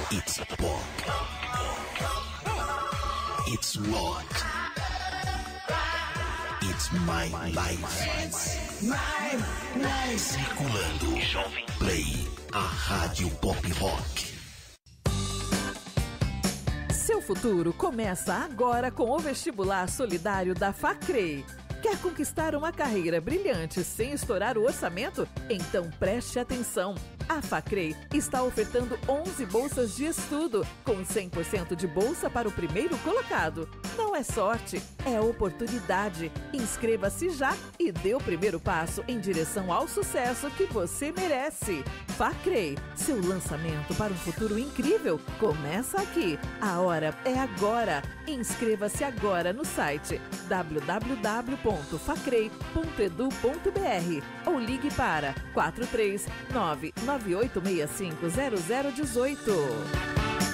It's pop. It's rock. It's my life. My life. Circulando Jovem Play, a rádio pop rock. Seu futuro começa agora com o vestibular solidário da Facrey. Quer conquistar uma carreira brilhante sem estourar o orçamento? Então preste atenção. A Facrey está ofertando 11 bolsas de estudo, com 100% de bolsa para o primeiro colocado. Não é sorte, é oportunidade. Inscreva-se já e dê o primeiro passo em direção ao sucesso que você merece. Facrey, seu lançamento para um futuro incrível começa aqui. A hora é agora. Inscreva-se agora no site www.facrey.edu.br ou ligue para 439-9865-0018.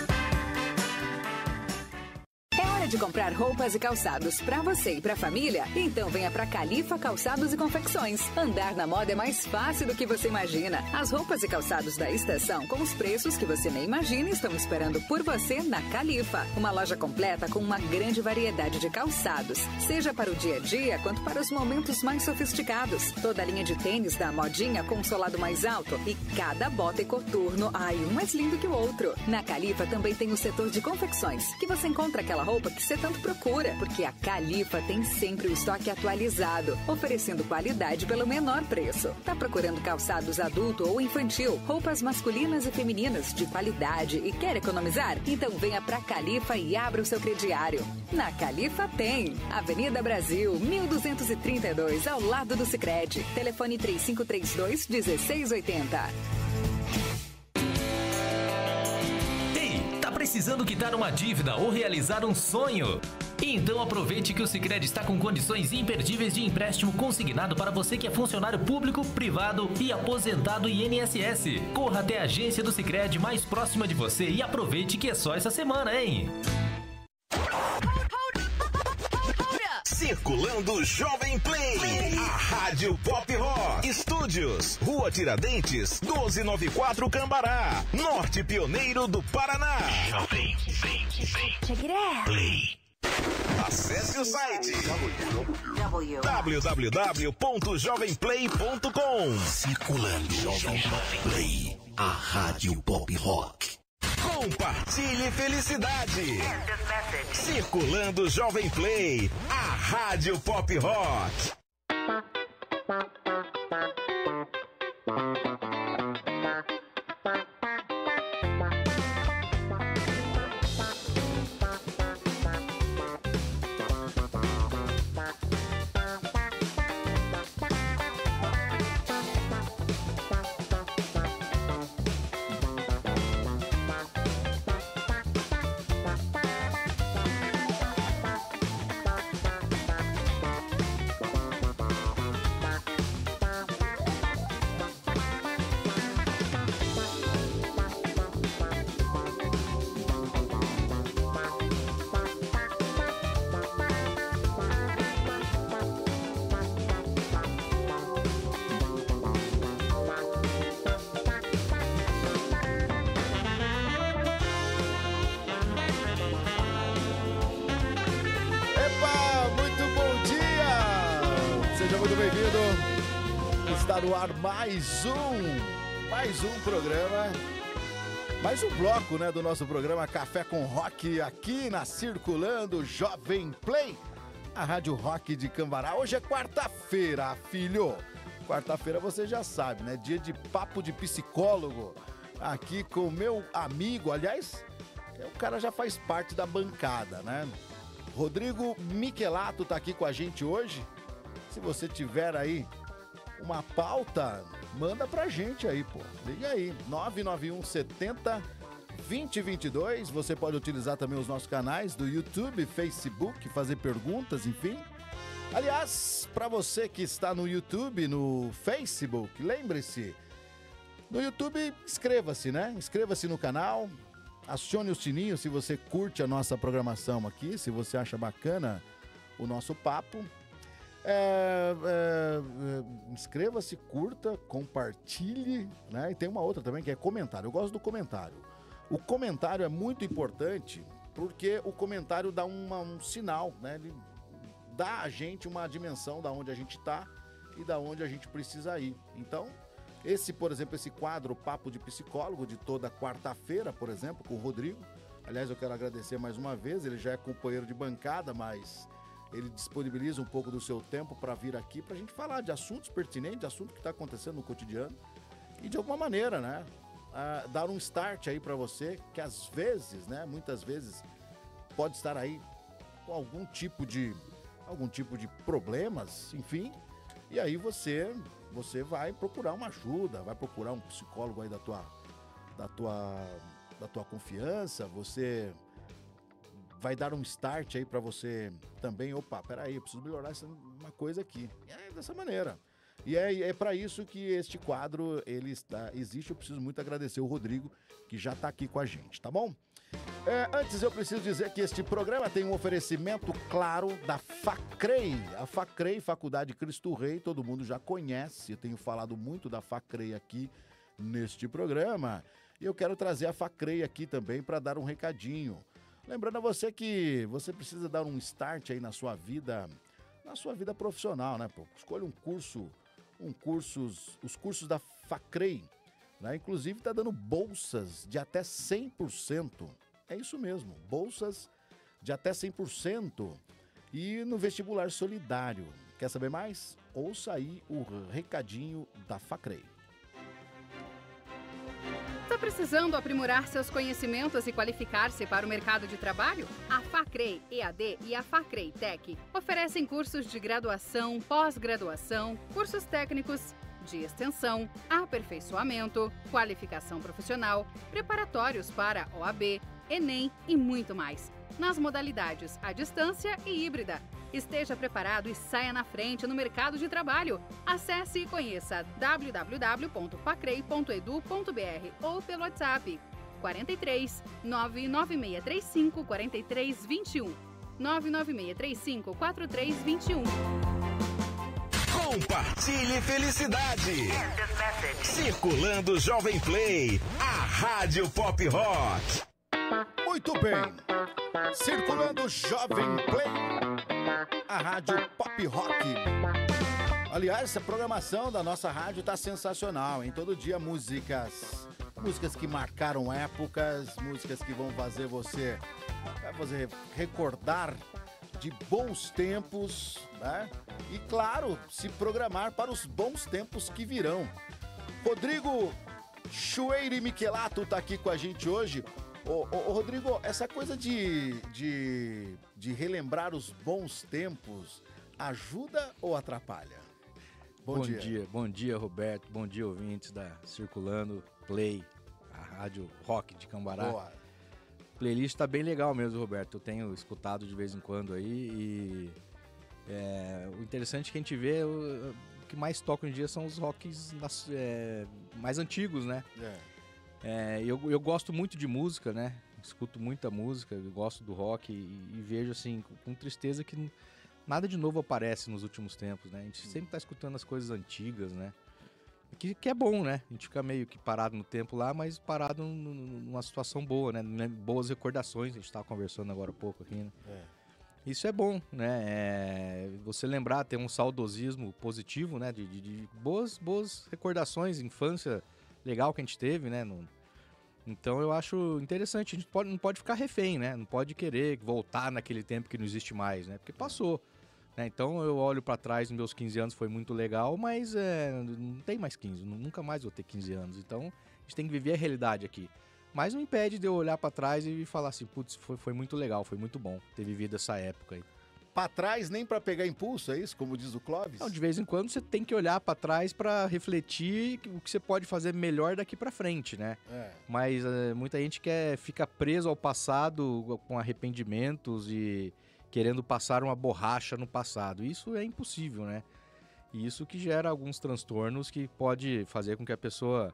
De comprar roupas e calçados para você e para a família? Então venha para Califa Calçados e Confecções. Andar na moda é mais fácil do que você imagina. As roupas e calçados da estação com os preços que você nem imagina estão esperando por você na Califa. Uma loja completa com uma grande variedade de calçados, seja para o dia a dia quanto para os momentos mais sofisticados. Toda a linha de tênis da modinha com solado mais alto e cada bota e coturno, um mais lindo que o outro. Na Califa também tem o setor de confecções, que você encontra aquela roupa que você tanto procura, porque a Califa tem sempre o estoque atualizado, oferecendo qualidade pelo menor preço. Tá procurando calçados adulto ou infantil, roupas masculinas e femininas de qualidade e quer economizar? Então venha pra Califa e abra o seu crediário. Na Califa tem Avenida Brasil, 1232, ao lado do Sicredi. Telefone 3532-1680. Precisando quitar uma dívida ou realizar um sonho? Então aproveite que o Sicredi está com condições imperdíveis de empréstimo consignado para você que é funcionário público, privado e aposentado INSS. Corra até a agência do Sicredi mais próxima de você e aproveite que é só essa semana, hein? Circulando Jovem Play, a rádio pop rock. Estúdios, Rua Tiradentes, 1294 Cambará, Norte Pioneiro do Paraná. Jovem Play. Acesse o site www.jovemplay.com. Circulando Jovem Play, a rádio pop rock. Compartilhe felicidade. Circulando Jovem Play, a rádio pop rock. Está no ar mais um programa, mais um bloco, né, do nosso programa Café com Rock, aqui na Circulando Jovem Play, a Rádio Rock de Cambará. Hoje é quarta-feira, filho. Quarta-feira você já sabe, né? Dia de papo de psicólogo, aqui com o meu amigo, aliás, o cara já faz parte da bancada, né? Rodrigo Michelato tá aqui com a gente hoje. Se você tiver aí uma pauta, manda pra gente aí, pô. Liga aí, 991 70 2022. Você pode utilizar também os nossos canais do YouTube, Facebook, fazer perguntas, enfim. Aliás, pra você que está no YouTube, no Facebook, lembre-se, no YouTube, inscreva-se, né? Inscreva-se no canal, acione o sininho se você curte a nossa programação aqui, se você acha bacana o nosso papo. Inscreva-se, curta, compartilhe, né? E tem uma outra também que é comentário. Eu gosto do comentário. O comentário é muito importante porque o comentário dá um sinal, né? Ele dá a gente uma dimensão da onde a gente está e da onde a gente precisa ir. Então, por exemplo, esse quadro Papo de Psicólogo de toda quarta-feira, por exemplo, com o Rodrigo. Aliás, eu quero agradecer mais uma vez, ele já é companheiro de bancada, mas ele disponibiliza um pouco do seu tempo para vir aqui para a gente falar de assuntos pertinentes, de assuntos que está acontecendo no cotidiano e de alguma maneira, né, dar um start aí para você que às vezes, né, muitas vezes pode estar aí com algum tipo de problemas, enfim, e aí você vai procurar uma ajuda, vai procurar um psicólogo aí da tua confiança, você vai dar um start aí pra você também, peraí, eu preciso melhorar uma coisa aqui. E é dessa maneira. E é para isso que este quadro, existe. Eu preciso muito agradecer o Rodrigo, que já tá aqui com a gente, tá bom? Antes eu preciso dizer que este programa tem um oferecimento claro da FACREI. A FACREI, Faculdade Cristo Rei, todo mundo já conhece. Eu tenho falado muito da FACREI aqui neste programa. E eu quero trazer a FACREI aqui também para dar um recadinho. Lembrando a você que você precisa dar um start aí na sua vida profissional, né? Escolha os cursos da FACREI, né? Inclusive está dando bolsas de até 100%. É isso mesmo, bolsas de até 100% e no vestibular solidário. Quer saber mais? Ouça aí o recadinho da FACREI. Está precisando aprimorar seus conhecimentos e qualificar-se para o mercado de trabalho? A FACREI EAD e a FACREI Tech oferecem cursos de graduação, pós-graduação, cursos técnicos, de extensão, aperfeiçoamento, qualificação profissional, preparatórios para OAB, Enem e muito mais. Nas modalidades à distância e híbrida. Esteja preparado e saia na frente no mercado de trabalho. Acesse e conheça www.facrei.edu.br ou pelo WhatsApp 43 99635 4321 99635 4321. Compartilhe felicidade. Circulando Jovem Play, a Rádio Pop Rock. Muito bem. Circulando Jovem Play, a Rádio Pop Rock. Aliás, essa programação da nossa rádio tá sensacional, hein? Todo dia músicas que marcaram épocas, músicas que vão fazer você recordar de bons tempos, né? E claro, se programar para os bons tempos que virão. Rodrigo Chueire Michelato tá aqui com a gente hoje. Ô, Rodrigo, essa coisa de relembrar os bons tempos ajuda ou atrapalha? Bom dia, Roberto. Bom dia, ouvintes da Circulando Play, a Rádio Rock de Cambará. Boa. A playlist tá bem legal mesmo, Roberto. Eu tenho escutado de vez em quando aí e o interessante é que a gente vê, o que mais toca hoje em dia são os rocks mais antigos, né? Eu gosto muito de música, né? Escuto muita música, eu gosto do rock e vejo assim, com tristeza que nada de novo aparece nos últimos tempos, né? A gente sempre tá escutando as coisas antigas, né? Que é bom, né? A gente fica meio que parado no tempo lá, mas parado numa situação boa, né? Boas recordações, a gente tava conversando agora há pouco aqui, né? Isso é bom, né? Você lembrar, ter um saudosismo positivo, né? De boas recordações, infância legal que a gente teve, né? Então eu acho interessante, a gente não pode ficar refém, né? Não pode querer voltar naquele tempo que não existe mais, né? Porque passou, né? Então eu olho pra trás, nos meus 15 anos foi muito legal, mas não tem mais 15, nunca mais vou ter 15 anos. Então a gente tem que viver a realidade aqui. Mas não impede de eu olhar pra trás e falar assim, putz, foi muito legal, foi muito bom ter vivido essa época aí. Pra trás nem pra pegar impulso, é isso? Como diz o Clóvis? Não, de vez em quando você tem que olhar pra trás pra refletir o que você pode fazer melhor daqui pra frente, né? Mas muita gente fica preso ao passado com arrependimentos e querendo passar uma borracha no passado. Isso é impossível, né? E isso que gera alguns transtornos que pode fazer com que a pessoa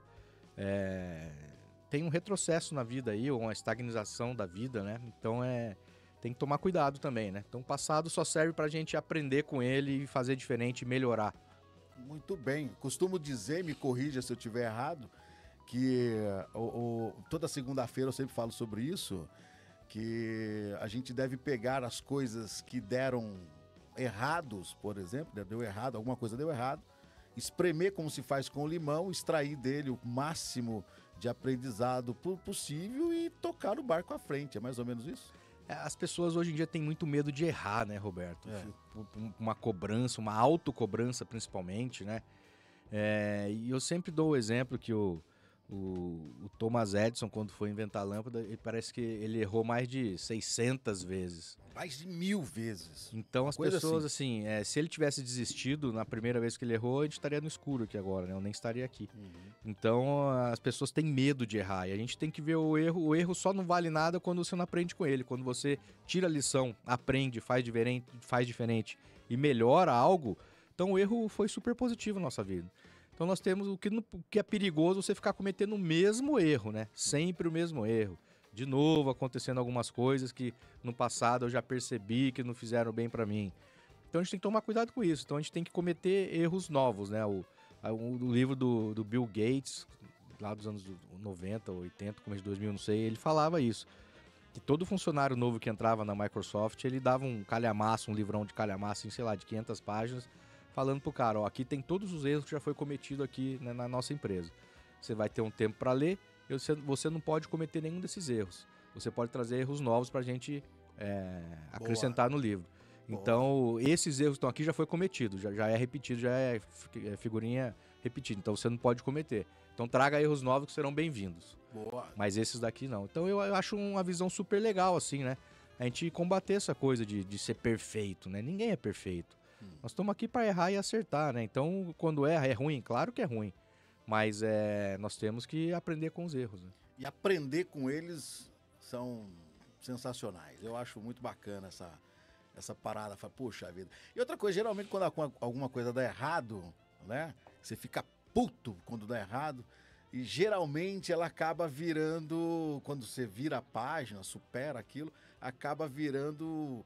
tenha um retrocesso na vida aí, ou uma estagnização da vida, né? Então tem que tomar cuidado também, né? Então o passado só serve pra gente aprender com ele e fazer diferente e melhorar. Muito bem. Costumo dizer, me corrija se eu estiver errado, que toda segunda-feira eu sempre falo sobre isso, que a gente deve pegar as coisas que deram errados, por exemplo, deu errado, alguma coisa deu errado, espremer como se faz com o limão, extrair dele o máximo de aprendizado possível e tocar o barco à frente. É mais ou menos isso? As pessoas hoje em dia têm muito medo de errar, né, Roberto? Uma cobrança, uma autocobrança principalmente, né? E eu sempre dou o exemplo que o Thomas Edison, quando foi inventar a lâmpada, ele parece que ele errou mais de 600 vezes. Mais de 1000 vezes. Então as pessoas, assim, se ele tivesse desistido na primeira vez que ele errou, a gente estaria no escuro aqui agora, né? Eu nem estaria aqui. Então as pessoas têm medo de errar e a gente tem que ver o erro só não vale nada quando você não aprende com ele. Quando você tira a lição, aprende, faz diferente e melhora algo, então o erro foi super positivo na nossa vida. Então nós temos o que é perigoso você ficar cometendo o mesmo erro, né? Sempre o mesmo erro. De novo acontecendo algumas coisas que no passado eu já percebi que não fizeram bem para mim. Então a gente tem que tomar cuidado com isso. Então a gente tem que cometer erros novos, né? O livro do Bill Gates, lá dos anos 90, 80, começo de 2000, não sei, ele falava isso. Que todo funcionário novo que entrava na Microsoft, ele dava um calhamaço, um livrão de calhamaço, sei lá, de 500 páginas, falando pro cara, ó, aqui tem todos os erros que já foi cometido aqui, né, na nossa empresa. Você vai ter um tempo para ler, você não pode cometer nenhum desses erros. Você pode trazer erros novos pra gente acrescentar no livro. Boa. Então, esses erros que estão aqui já foi cometido, já é repetido, já é figurinha repetida. Então, você não pode cometer. Então, traga erros novos que serão bem-vindos. Boa. Mas esses daqui não. Então, eu acho uma visão super legal, assim, né? A gente combater essa coisa de ser perfeito, né? Ninguém é perfeito. Nós estamos aqui para errar e acertar, né? Então, quando erra, é ruim? Claro que é ruim. Mas nós temos que aprender com os erros. Né? E aprender com eles são sensacionais. Eu acho muito bacana essa parada. Puxa vida. E outra coisa, geralmente quando alguma coisa dá errado, né? Você fica puto quando dá errado. E geralmente ela acaba virando, quando você vira a página, supera aquilo, acaba virando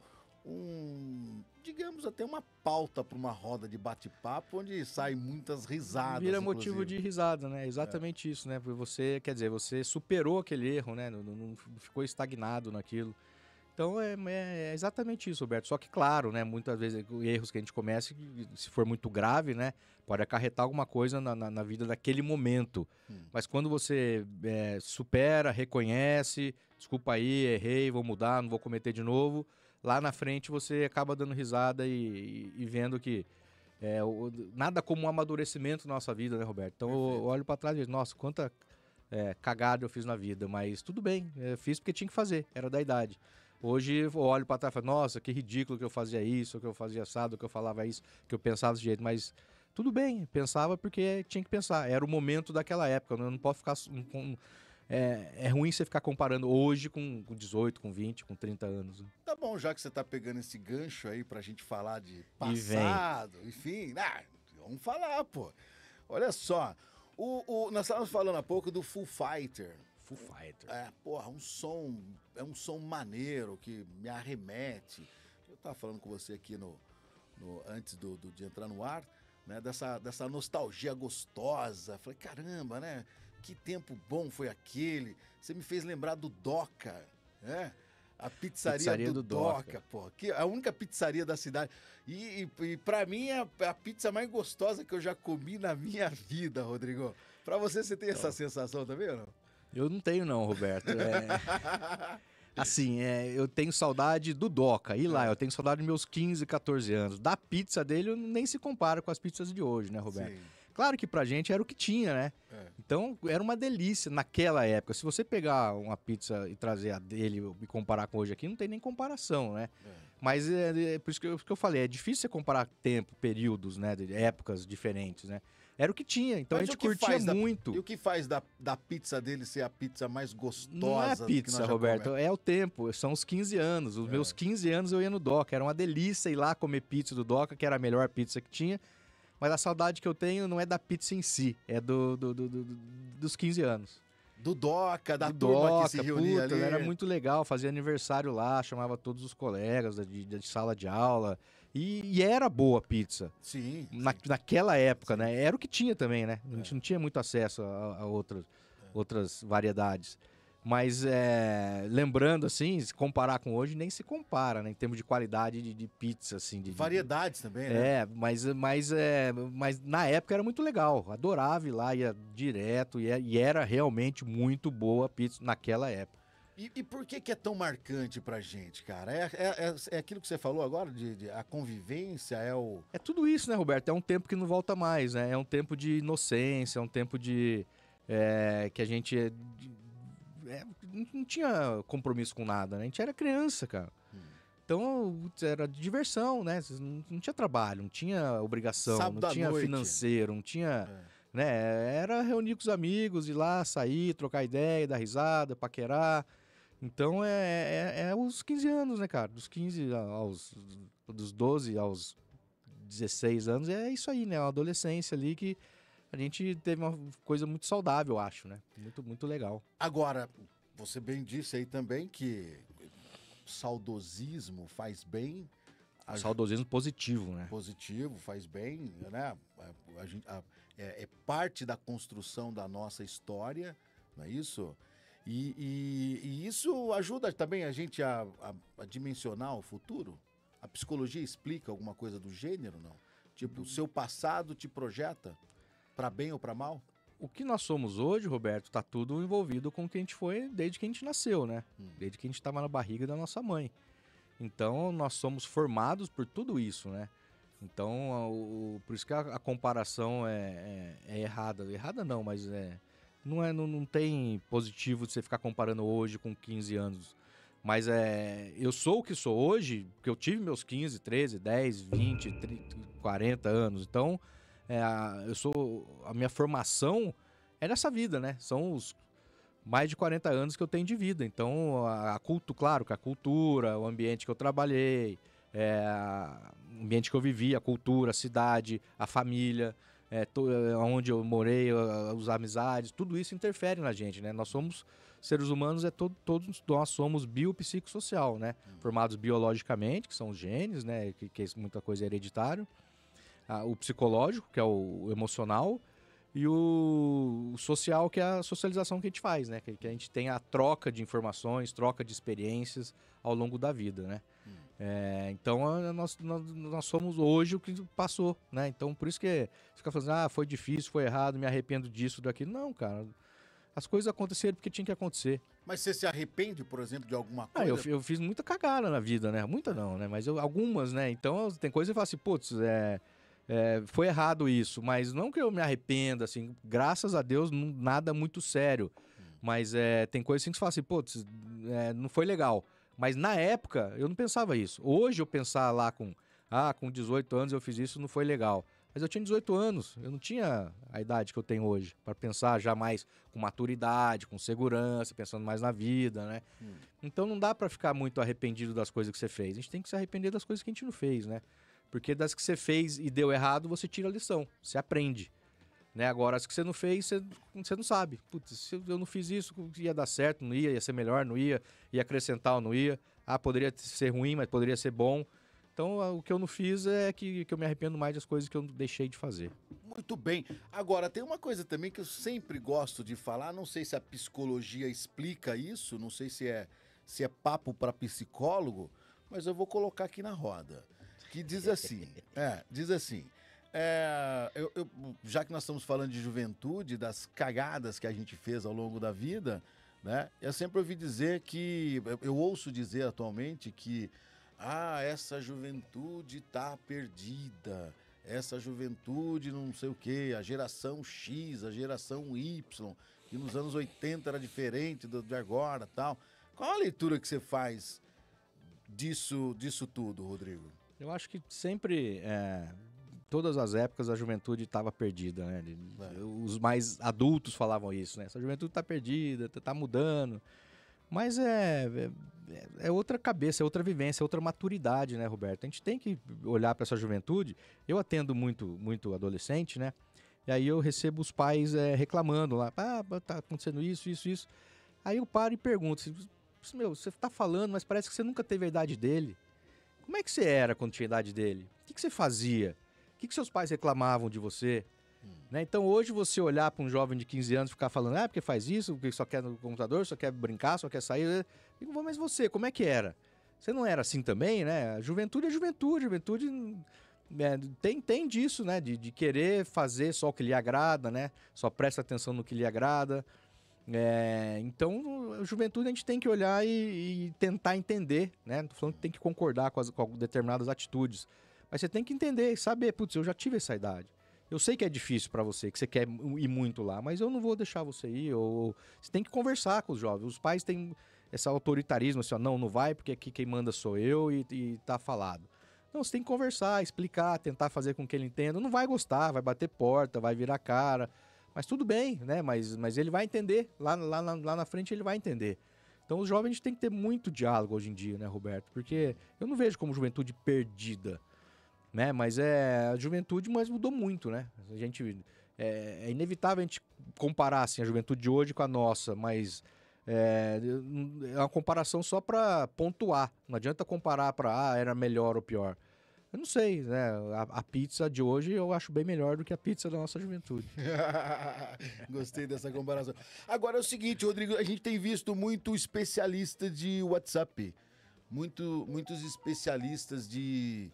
digamos, até uma pauta para uma roda de bate-papo, onde saem muitas risadas. Vira motivo de risada, né? Exatamente isso, né? Porque você superou aquele erro, né? Não ficou estagnado naquilo. Então é exatamente isso, Roberto. Só que, claro, né? Muitas vezes erros que a gente comete, se for muito grave, né? Pode acarretar alguma coisa na vida daquele momento. Mas quando você supera, reconhece, desculpa aí, errei, vou mudar, não vou cometer de novo. Lá na frente você acaba dando risada e vendo que nada como um amadurecimento na nossa vida, né, Roberto? Então eu olho pra trás e digo, nossa, quanta cagada eu fiz na vida, mas tudo bem, fiz porque tinha que fazer, era da idade. Hoje eu olho pra trás e falo, nossa, que ridículo que eu fazia isso, que eu fazia assado, que eu falava isso, que eu pensava desse jeito, mas tudo bem, pensava porque tinha que pensar, era o momento daquela época, eu não posso ficar... É ruim você ficar comparando hoje com 18, com 20, com 30 anos. Né? Tá bom, já que você tá pegando esse gancho aí pra gente falar de passado, enfim, vamos falar, pô. Olha só, nós estávamos falando há pouco do Foo Fighter. Foo Fighter. É um som maneiro que me arremete. Eu tava falando com você aqui antes de entrar no ar, né, dessa nostalgia gostosa. Falei, caramba, né? Que tempo bom foi aquele. Você me fez lembrar do Doca, né? A pizzaria do Doca, pô. Que a única pizzaria da cidade. E pra mim é a pizza mais gostosa que eu já comi na minha vida, Rodrigo. Pra você tem essa sensação também ou não? Eu não tenho não, Roberto. Assim, eu tenho saudade do Doca. E lá, eu tenho saudade dos meus 15, 14 anos. Da pizza dele, nem se compara com as pizzas de hoje, né, Roberto? Sim. Claro que pra gente era o que tinha, né? Então era uma delícia naquela época. Se você pegar uma pizza e trazer a dele e comparar com hoje aqui, não tem nem comparação, né? Mas por isso que eu falei, é difícil você comparar tempo, períodos, né? De épocas diferentes, né? Era o que tinha, então mas a gente curtia muito. E o que faz da pizza dele ser a pizza mais gostosa? Não é a pizza, Roberto, é o tempo, são os 15 anos. Os meus 15 anos eu ia no Doca, era uma delícia ir lá comer pizza do Doca, que era a melhor pizza que tinha. Mas a saudade que eu tenho não é da pizza em si, é dos 15 anos. Do Doca, da turma que se reunia ali. Era muito legal, fazia aniversário lá, chamava todos os colegas de sala de aula. E era boa a pizza. Sim. Naquela época, né? Era o que tinha também, né? A gente não tinha muito acesso a outras. outras variedades. Mas lembrando, assim, se comparar com hoje, nem se compara, né? Em termos de qualidade de pizza, assim. Variedades também, né? Mas na época era muito legal. Adorava ir lá, ia direto. E era realmente muito boa a pizza naquela época. E por que é tão marcante pra gente, cara? É aquilo que você falou agora, a convivência, É tudo isso, né, Roberto? É um tempo que não volta mais, né? É um tempo de inocência, é um tempo que a gente... não tinha compromisso com nada, né? A gente era criança, cara. Então, era diversão, né? Não tinha trabalho, não tinha obrigação, Sábado não tinha à noite. financeiro, não tinha... Né? Era reunir com os amigos, ir lá, sair, trocar ideia, dar risada, paquerar. Então, os 15 anos, né, cara? Dos 15 dos 12 aos 16 anos, é isso aí, né? Uma adolescência ali que a gente teve uma coisa muito saudável, eu acho, né? Muito, muito legal. Agora, você bem disse aí também que saudosismo faz bem. Saudosismo positivo, né? Positivo, faz bem, né? É parte da construção da nossa história, não é isso? E isso ajuda também a gente a dimensionar o futuro? A psicologia explica alguma coisa do gênero, não? Tipo, o seu passado te projeta para bem ou para mal? O que nós somos hoje, Roberto, tá tudo envolvido com o que a gente foi desde que a gente nasceu, né? Desde que a gente estava na barriga da nossa mãe. Então, nós somos formados por tudo isso, né? Então, por isso que a comparação é errada. Errada não, mas não tem positivo de você ficar comparando hoje com 15 anos. Mas eu sou o que sou hoje, porque eu tive meus 15, 13, 10, 20, 30, 40 anos. Então, a minha formação é nessa vida, né? São os mais de 40 anos que eu tenho de vida. Então, claro que a cultura, o ambiente que eu trabalhei, o ambiente que eu vivi, a cultura, a cidade, a família, onde eu morei, as amizades, tudo isso interfere na gente, né? Nós somos seres humanos, todos nós somos biopsicossocial, né? Formados biologicamente, que são os genes, né? Que muita coisa é hereditário. O psicológico, que é o emocional, e o social, que é a socialização que a gente faz, né? Que a gente tem a troca de informações, troca de experiências ao longo da vida, né? Então, nós somos hoje o que passou, né? Então, por isso que fica falando, foi difícil, foi errado, me arrependo disso, daquilo. Não, cara, as coisas aconteceram porque tinha que acontecer. Mas você se arrepende, por exemplo, de alguma coisa? Eu fiz muita cagada na vida, né? Muita não, né? Mas algumas, né? Então, tem coisa que eu falo assim, putz, foi errado isso, mas não que eu me arrependa, assim, graças a Deus, nada muito sério. Mas tem coisa assim que você fala assim, putz, não foi legal. Mas na época, eu não pensava isso. Hoje eu pensar lá com 18 anos eu fiz isso, não foi legal. Mas eu tinha 18 anos, eu não tinha a idade que eu tenho hoje, para pensar já mais com maturidade, com segurança, pensando mais na vida, né? Então não dá para ficar muito arrependido das coisas que você fez. A gente tem que se arrepender das coisas que a gente não fez, né? Porque das que você fez e deu errado, você tira a lição, você aprende. Né? Agora, as que você não fez, você não sabe. Putz, se eu não fiz isso, ia dar certo, não ia ser melhor, não ia acrescentar ou não ia. Poderia ser ruim, mas poderia ser bom. Então, o que eu não fiz é que eu me arrependo mais das coisas que eu deixei de fazer. Muito bem. Agora, tem uma coisa também que eu sempre gosto de falar, não sei se a psicologia explica isso, não sei se é papo para psicólogo, mas eu vou colocar aqui na roda. Que diz assim, já que nós estamos falando de juventude, das cagadas que a gente fez ao longo da vida, né? Eu sempre ouvi dizer eu ouço dizer atualmente que essa juventude tá perdida, essa juventude não sei o quê, a geração X, a geração Y, que nos anos 80 era diferente de agora, tal. Qual a leitura que você faz disso tudo, Rodrigo? Eu acho que sempre, todas as épocas, a juventude estava perdida, né? Os mais adultos falavam isso, né? Essa juventude está perdida, está mudando. Mas é outra cabeça, é outra vivência, é outra maturidade, né, Roberto? A gente tem que olhar para essa juventude. Eu atendo muito adolescente, né? E aí eu recebo os pais reclamando lá, tá acontecendo isso. Aí eu paro e pergunto, você tá falando, mas parece que você nunca teve a idade dele. Como é que você era quando tinha a idade dele? O que você fazia? O que seus pais reclamavam de você? Né? Então hoje você olhar para um jovem de 15 anos e ficar falando, porque faz isso, porque só quer no computador, só quer brincar, só quer sair. Eu digo, mas você, como é que era? Você não era assim também, né? A juventude é juventude, tem disso, né? De querer fazer só o que lhe agrada, né? Só presta atenção no que lhe agrada. Então, a juventude a gente tem que olhar e tentar entender, né? Não tô falando que tem que concordar com determinadas atitudes, mas você tem que entender e saber, putz, eu já tive essa idade. Eu sei que é difícil para você, que você quer ir muito lá, mas eu não vou deixar você ir. Ou você tem que conversar com os jovens. Os pais têm esse autoritarismo, assim, ó, não vai porque aqui quem manda sou eu e tá falado. Não, você tem que conversar, explicar, tentar fazer com que ele entenda. Não vai gostar, vai bater porta, vai virar cara, mas tudo bem, né? Mas ele vai entender, lá na frente ele vai entender. Então os jovens a gente tem que ter muito diálogo hoje em dia, né, Roberto? Porque eu não vejo como juventude perdida. Né? Mas a juventude mudou muito, né? A gente, é inevitável a gente comparar assim, a juventude de hoje com a nossa, mas é uma comparação só para pontuar. Não adianta comparar para era melhor ou pior. Eu não sei, né? A pizza de hoje eu acho bem melhor do que a pizza da nossa juventude. Gostei dessa comparação. Agora é o seguinte, Rodrigo, a gente tem visto muito especialista de WhatsApp, muitos especialistas de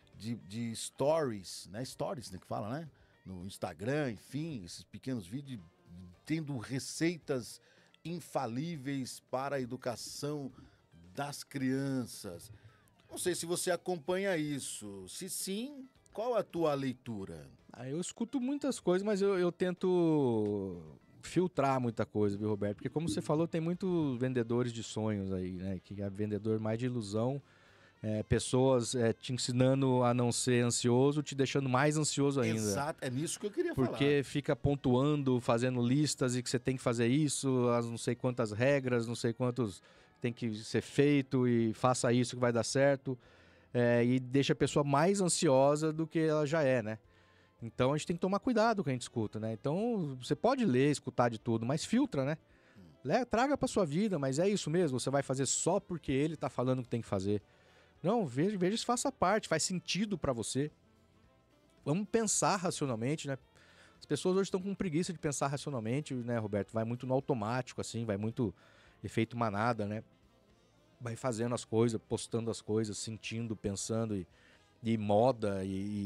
stories, né? Stories, né, que fala, né? No Instagram, enfim, esses pequenos vídeos tendo receitas infalíveis para a educação das crianças. Não sei se você acompanha isso. Se sim, qual a tua leitura? Eu escuto muitas coisas, mas eu tento filtrar muita coisa, viu, Roberto? Porque como você falou, tem muitos vendedores de sonhos aí, né? Que é vendedor mais de ilusão. Pessoas te ensinando a não ser ansioso, te deixando mais ansioso ainda. Exato, é nisso que eu queria falar. Porque fica pontuando, fazendo listas e que você tem que fazer isso, as não sei quantas regras, não sei quantos tem que ser feito e faça isso que vai dar certo. E deixa a pessoa mais ansiosa do que ela já é, né? Então a gente tem que tomar cuidado com o que a gente escuta, né? Então você pode ler, escutar de tudo, mas filtra, né? Traga pra sua vida, mas é isso mesmo, você vai fazer só porque ele tá falando que tem que fazer. Não, veja se faça parte, faz sentido para você. Vamos pensar racionalmente, né? As pessoas hoje estão com preguiça de pensar racionalmente, né, Roberto? Vai muito no automático, assim, vai muito efeito manada, né? Vai fazendo as coisas, postando as coisas, sentindo, pensando e moda,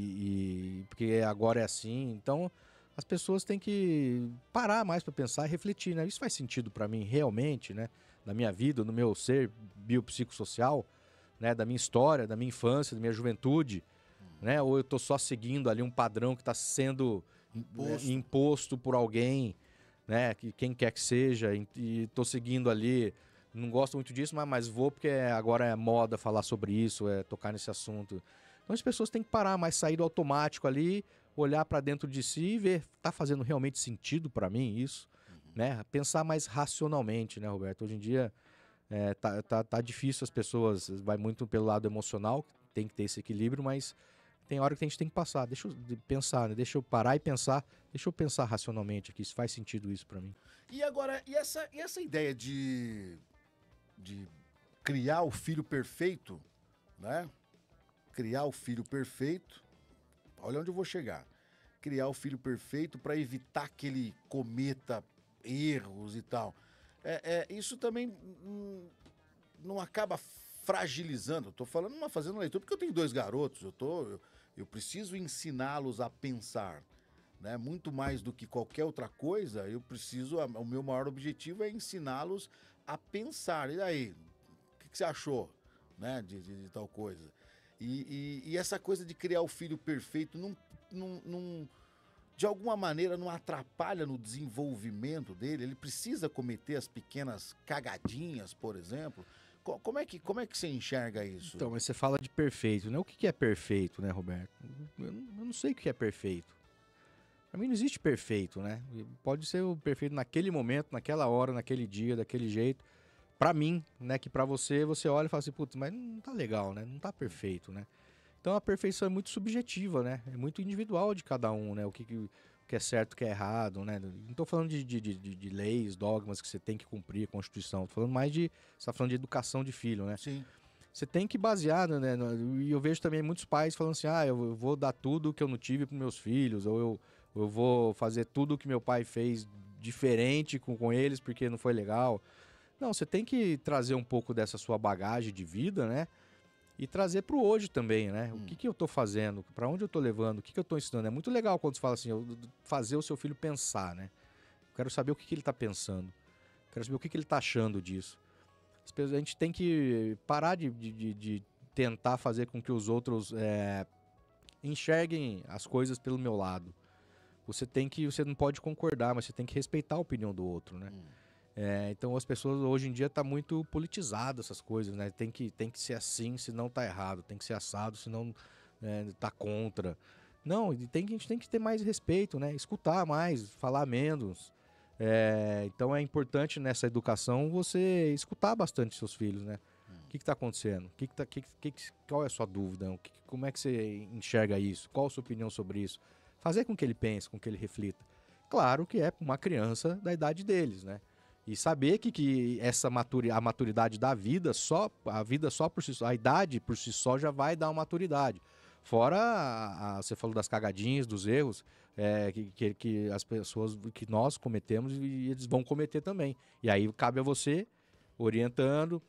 porque agora é assim. Então, as pessoas têm que parar mais para pensar e refletir, né? Isso faz sentido para mim realmente, né? Na minha vida, no meu ser biopsicossocial, né, da minha história, da minha infância, da minha juventude, né? Ou eu tô só seguindo ali um padrão que está sendo imposto por alguém, né? Que quem quer que seja, e tô seguindo ali, não gosto muito disso, mas vou porque agora é moda falar sobre isso, tocar nesse assunto. Então as pessoas têm que parar, mais sair do automático ali, olhar para dentro de si e ver, tá fazendo realmente sentido para mim isso, né? Pensar mais racionalmente, né, Roberto? Hoje em dia tá difícil, as pessoas vai muito pelo lado emocional, tem que ter esse equilíbrio, mas tem hora que a gente tem que passar, deixa eu pensar, né? Deixa eu parar e pensar, deixa eu pensar racionalmente aqui, se faz sentido isso para mim. E agora, e essa ideia de criar o filho perfeito, né? Criar o filho perfeito, olha onde eu vou chegar. Criar o filho perfeito para evitar que ele cometa erros e tal. Isso também não acaba fragilizando. Eu tô falando, fazendo leitura, porque eu tenho 2 garotos, eu preciso ensiná-los a pensar, né? Muito mais do que qualquer outra coisa, o meu maior objetivo é ensiná-los a pensar. E aí, o que você achou, né, de tal coisa? E essa coisa de criar o filho perfeito não de alguma maneira não atrapalha no desenvolvimento dele? Ele precisa cometer as pequenas cagadinhas, por exemplo? Como é que você enxerga isso? Então, mas você fala de perfeito, né? O que é perfeito, né, Roberto? Eu não sei o que é perfeito. Pra mim não existe perfeito, né? Pode ser o perfeito naquele momento, naquela hora, naquele dia, daquele jeito. Pra mim, né? Que pra você olha e fala assim, putz, mas não tá legal, né? Não tá perfeito, né? Então a perfeição é muito subjetiva, né? É muito individual de cada um, né? O que é certo, o que é errado, né? Não tô falando de leis, dogmas que você tem que cumprir, a Constituição. Tô falando mais você tá falando de educação de filho, né? Sim. Você tem que basear, né? E eu vejo também muitos pais falando assim, eu vou dar tudo que eu não tive pros meus filhos, ou eu vou fazer tudo o que meu pai fez diferente com eles porque não foi legal. Não, você tem que trazer um pouco dessa sua bagagem de vida, né? E trazer pro hoje também, né? O que eu tô fazendo, para onde eu tô levando, o que eu tô ensinando. É muito legal quando você fala assim, fazer o seu filho pensar, né? Eu quero saber o que ele tá pensando. Quero saber o que ele tá achando disso. A gente tem que parar de tentar fazer com que os outros enxerguem as coisas pelo meu lado. Você não pode concordar, mas você tem que respeitar a opinião do outro, né? Então as pessoas hoje em dia tá muito politizado essas coisas, né? Tem que ser assim, senão tá errado. Tem que ser assado, senão tá contra. Não, a gente tem que ter mais respeito, né? Escutar mais, falar menos. Então é importante nessa educação você escutar bastante seus filhos, né? O que está acontecendo? Qual é a sua dúvida? Como é que você enxerga isso? Qual a sua opinião sobre isso? Fazer com que ele pense, com que ele reflita. Claro que é uma criança da idade deles, né? E saber que a maturidade da vida, a vida só por si só, a idade por si só já vai dar uma maturidade. Fora, você falou das cagadinhas, dos erros, que as pessoas, que nós cometemos e eles vão cometer também. E aí cabe a você orientando,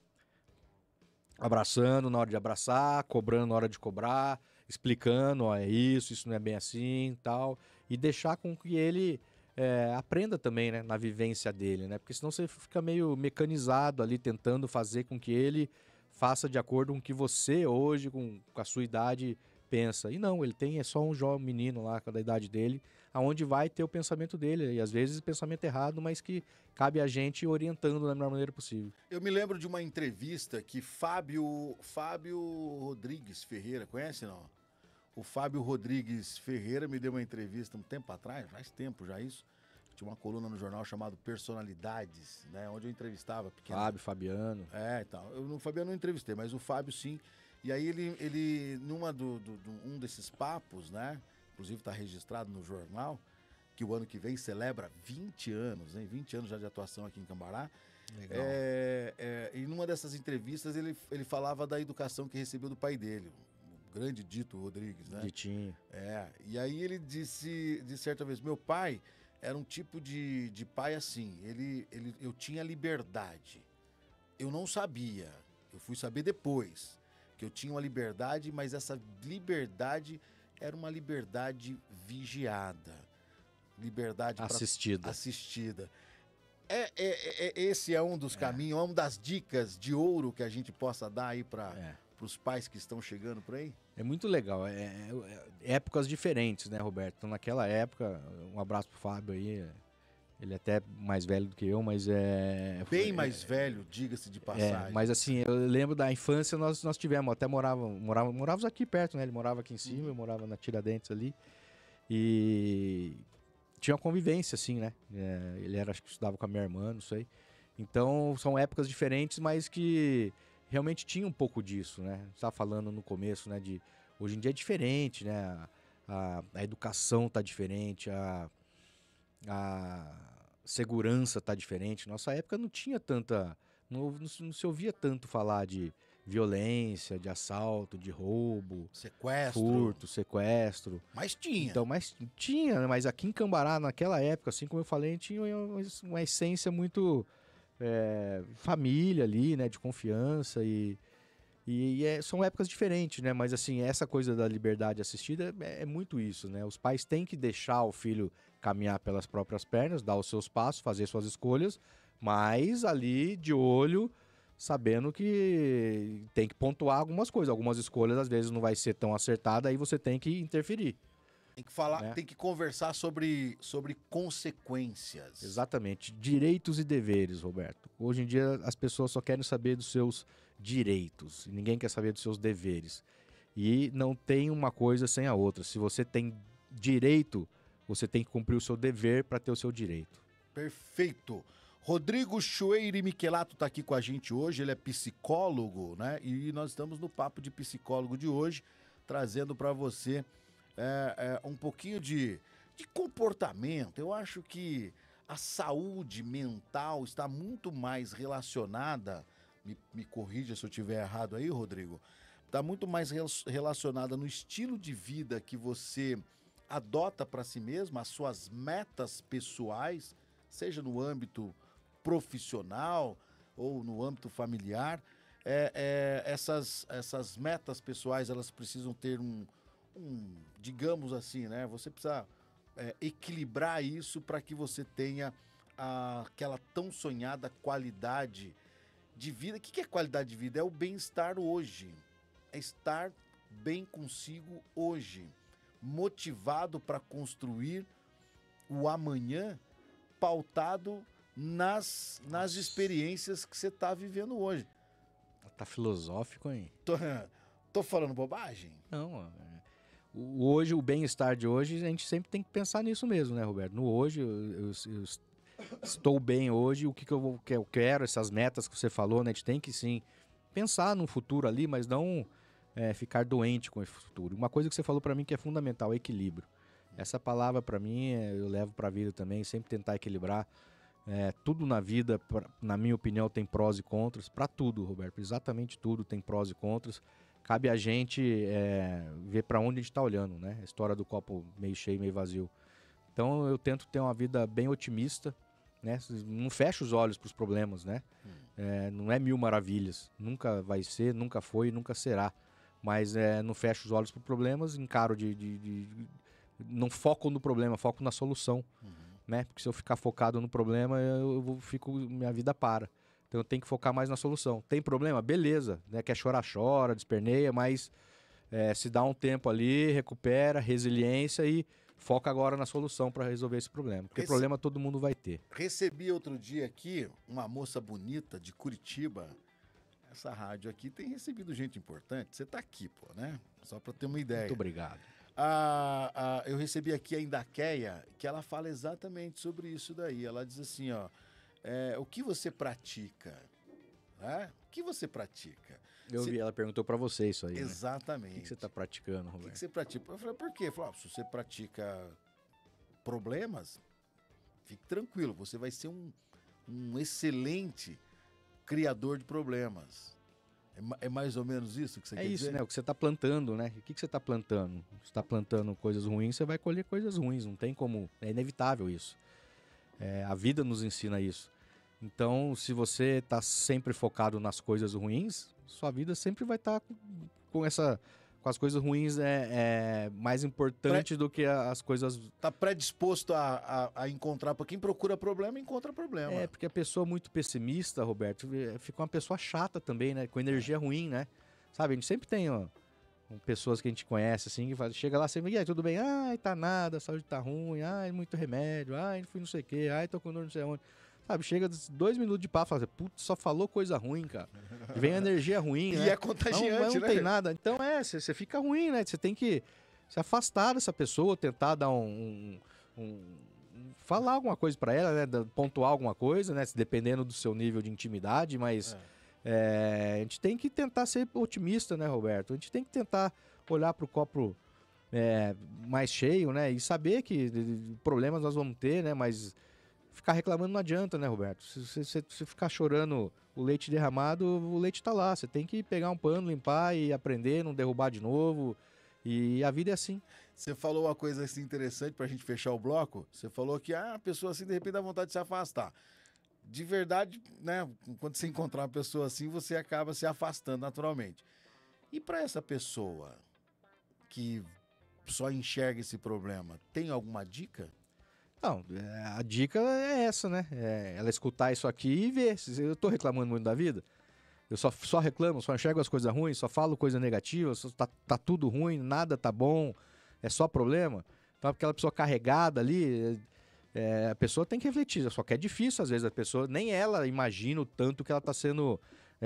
abraçando na hora de abraçar, cobrando na hora de cobrar, explicando, ó, isso não é bem assim e tal. E deixar com que ele aprenda também, né, na vivência dele, né? Porque senão você fica meio mecanizado ali, tentando fazer com que ele faça de acordo com o que você hoje, com a sua idade, pensa. E não, ele é só um jovem menino lá, da idade dele, aonde vai ter o pensamento dele. E às vezes pensamento errado, mas que cabe a gente orientando da melhor maneira possível. Eu me lembro de uma entrevista que Fábio Rodrigues Ferreira, conhece não? O Fábio Rodrigues Ferreira me deu uma entrevista um tempo atrás, faz tempo já isso. Tinha uma coluna no jornal chamado Personalidades, né? Onde eu entrevistava pequeno. Fabiano. E tal. O Fabiano não entrevistei, mas o Fábio sim. E aí ele um desses papos, né? Inclusive está registrado no jornal, que o ano que vem celebra 20 anos, hein? 20 anos já de atuação aqui em Cambará. Legal. E numa dessas entrevistas ele falava da educação que recebeu do pai dele, o grande Dito Rodrigues, né? Ditinho. E aí ele disse certa vez, meu pai era um tipo de pai assim, eu tinha liberdade. Eu não sabia, eu fui saber depois, que eu tinha uma liberdade, mas essa liberdade era uma liberdade vigiada. Liberdade assistida. Esse é um dos caminhos, é uma das dicas de ouro que a gente possa dar aí para os pais que estão chegando por aí? É muito legal. Épocas diferentes, né, Roberto? Então, naquela época, um abraço pro Fábio aí. Ele é até mais velho do que eu, mas bem mais velho, diga-se de passagem. Mas assim, eu lembro da infância, nós tivemos, até morávamos aqui perto, né? Ele morava aqui em cima, eu morava na Tiradentes ali. E tinha uma convivência, assim, né? Ele acho que estudava com a minha irmã, não sei. Então, são épocas diferentes, mas que realmente tinha um pouco disso, né? Você estava falando no começo, né? Hoje em dia é diferente, né? A educação tá diferente, a segurança tá diferente. Nossa época não tinha tanta... Não se ouvia tanto falar de violência, de assalto, de roubo, furto, sequestro. Mas tinha. Então, tinha, né? Mas aqui em Cambará, naquela época, assim como eu falei, tinha uma essência muito família ali, né? De confiança são épocas diferentes, né? Mas assim, essa coisa da liberdade assistida é muito isso, né? Os pais têm que deixar o filho caminhar pelas próprias pernas, dar os seus passos, fazer suas escolhas, mas ali de olho, sabendo que tem que pontuar algumas coisas. Algumas escolhas às vezes não vai ser tão acertada, aí você tem que interferir. Tem que falar, né? Tem que conversar sobre consequências. Exatamente. Direitos e deveres, Roberto. Hoje em dia as pessoas só querem saber dos seus direitos. E ninguém quer saber dos seus deveres. E não tem uma coisa sem a outra. Se você tem direito, você tem que cumprir o seu dever para ter o seu direito. Perfeito. Rodrigo Chueire Michelato está aqui com a gente hoje. Ele é psicólogo, né? E nós estamos no Papo de Psicólogo de hoje, trazendo para você um pouquinho de comportamento. Eu acho que a saúde mental está muito mais relacionada, me corrija se eu estiver errado aí, Rodrigo, está muito mais relacionada no estilo de vida que você adota para si mesmo as suas metas pessoais, seja no âmbito profissional ou no âmbito familiar, essas metas pessoais, elas precisam ter digamos assim, né? Você precisa equilibrar isso para que você tenha aquela tão sonhada qualidade de vida. O que é qualidade de vida? É o bem-estar hoje. É estar bem consigo hoje. Motivado para construir o amanhã, pautado nas experiências que você está vivendo hoje. Tá filosófico, hein? Tô falando bobagem? Não, hoje, o bem-estar de hoje, a gente sempre tem que pensar nisso mesmo, né, Roberto? No hoje, eu estou bem hoje, o que eu quero, essas metas que você falou, né? A gente tem que, sim, pensar no futuro ali, mas não ficar doente com o futuro. Uma coisa que você falou para mim que é fundamental, é equilíbrio. Essa palavra, para mim, eu levo para a vida também, sempre tentar equilibrar. Tudo na vida, na minha opinião, tem prós e contras. Para tudo, Roberto, exatamente tudo tem prós e contras. Cabe a gente ver para onde a gente está olhando, né? A história do copo meio cheio, meio vazio. Então eu tento ter uma vida bem otimista, né? Não fecho os olhos para os problemas, né? Não é mil maravilhas. Nunca vai ser, nunca foi, nunca será. Mas não fecho os olhos para os problemas, encaro não foco no problema, foco na solução. Né? Porque se eu ficar focado no problema, minha vida para. Então eu tenho que focar mais na solução. Tem problema? Beleza. Né? Quer chorar, chora, desperneia, mas se dá um tempo ali, recupera, resiliência e foca agora na solução para resolver esse problema. Porque problema todo mundo vai ter. Recebi outro dia aqui uma moça bonita de Curitiba. Essa rádio aqui tem recebido gente importante. Você tá aqui, pô, né? Só para ter uma ideia. Muito obrigado. Eu recebi aqui a Indaqueia, que ela fala exatamente sobre isso daí. Ela diz assim, ó, o que você pratica? Né? O que você pratica? Eu vi, ela perguntou pra você isso aí. Exatamente. Né? O que você tá praticando, Roberto? O que você pratica? Eu falei, por quê? Eu falei, se você pratica problemas, fique tranquilo, você vai ser um excelente criador de problemas. É mais ou menos isso que você quer dizer? É isso, né? O que você está plantando, né? O que você está plantando? Você está plantando coisas ruins, você vai colher coisas ruins. Não tem como... É inevitável isso. A vida nos ensina isso. Então, se você está sempre focado nas coisas ruins, sua vida sempre vai estar com as coisas ruins mais importantes do que as coisas... Está predisposto a encontrar... Para quem procura problema, encontra problema. Porque a pessoa muito pessimista, Roberto, fica uma pessoa chata também, né? Com energia ruim, né? Sabe, a gente sempre tem pessoas que a gente conhece, assim, que chega lá sempre, e aí, tudo bem? Ai, tá nada, a saúde tá ruim, ai, muito remédio, ai, fui não sei o quê, ai, tô com dor não sei onde. Sabe, chega 2 minutos de papo e fala, putz, só falou coisa ruim, cara. E vem a energia ruim, né? E é contagiante, não tem nada. Então, você fica ruim, né? Você tem que se afastar dessa pessoa, tentar dar falar alguma coisa pra ela, né? Pontuar alguma coisa, né? Dependendo do seu nível de intimidade, mas a gente tem que tentar ser otimista, né, Roberto? A gente tem que tentar olhar pro copo mais cheio, né? E saber que problemas nós vamos ter, né? Mas ficar reclamando não adianta, né, Roberto? Se você ficar chorando o leite derramado, o leite tá lá. Você tem que pegar um pano, limpar e aprender, não derrubar de novo. E a vida é assim. Você falou uma coisa assim interessante pra gente fechar o bloco. Você falou que a pessoa assim, de repente, dá vontade de se afastar. De verdade, né? Quando você encontrar uma pessoa assim, você acaba se afastando naturalmente. E pra essa pessoa que só enxerga esse problema, tem alguma dica? Não, a dica é essa, né? Ela escutar isso aqui e ver. Eu tô reclamando muito da vida, eu só reclamo, só enxergo as coisas ruins, só falo coisa negativa, tá tudo ruim, nada tá bom, é só problema. Então aquela pessoa carregada ali, a pessoa tem que refletir, só que é difícil às vezes, a pessoa, nem ela imagina o tanto que ela tá sendo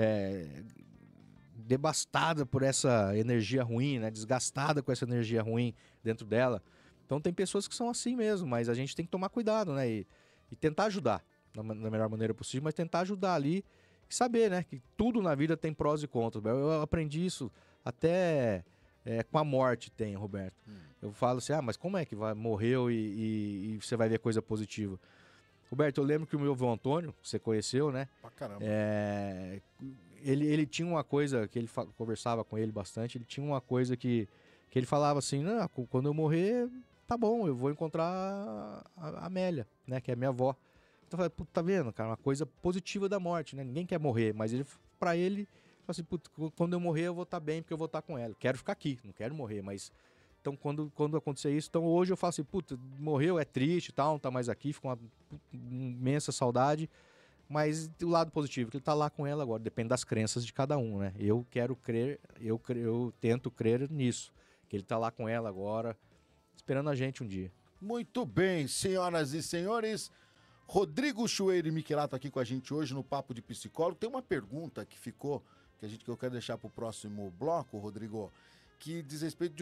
devastada por essa energia ruim, né? Desgastada com essa energia ruim dentro dela. Então tem pessoas que são assim mesmo, mas a gente tem que tomar cuidado, né? E tentar ajudar da melhor maneira possível, mas tentar ajudar ali e saber, né? Que tudo na vida tem prós e contras. Eu aprendi isso até com a morte tem, Roberto. Eu falo assim, mas como é que morreu e você vai ver coisa positiva? Roberto, eu lembro que o meu avô Antônio, que você conheceu, né? Pra caramba. Ele tinha uma coisa que ele conversava com ele bastante, ele tinha uma coisa que ele falava assim, quando eu morrer, tá bom, eu vou encontrar a Amélia, né, que é minha avó. Então eu falei, tá vendo, cara, uma coisa positiva da morte, né? Ninguém quer morrer, mas pra ele, assim, quando eu morrer eu vou estar bem, porque eu vou estar com ela. Quero ficar aqui, não quero morrer, mas... Então, quando acontecer isso, então hoje eu falo assim, morreu, é triste e tal, não tá mais aqui, fica uma imensa saudade, mas o lado positivo, que ele tá lá com ela agora, depende das crenças de cada um, né? Eu quero crer, eu tento crer nisso, que ele tá lá com ela agora, esperando a gente um dia. Muito bem, senhoras e senhores, Rodrigo Chueiro e Michelato aqui com a gente hoje no Papo de Psicólogo. Tem uma pergunta que ficou, que eu quero deixar pro próximo bloco, Rodrigo, que diz respeito de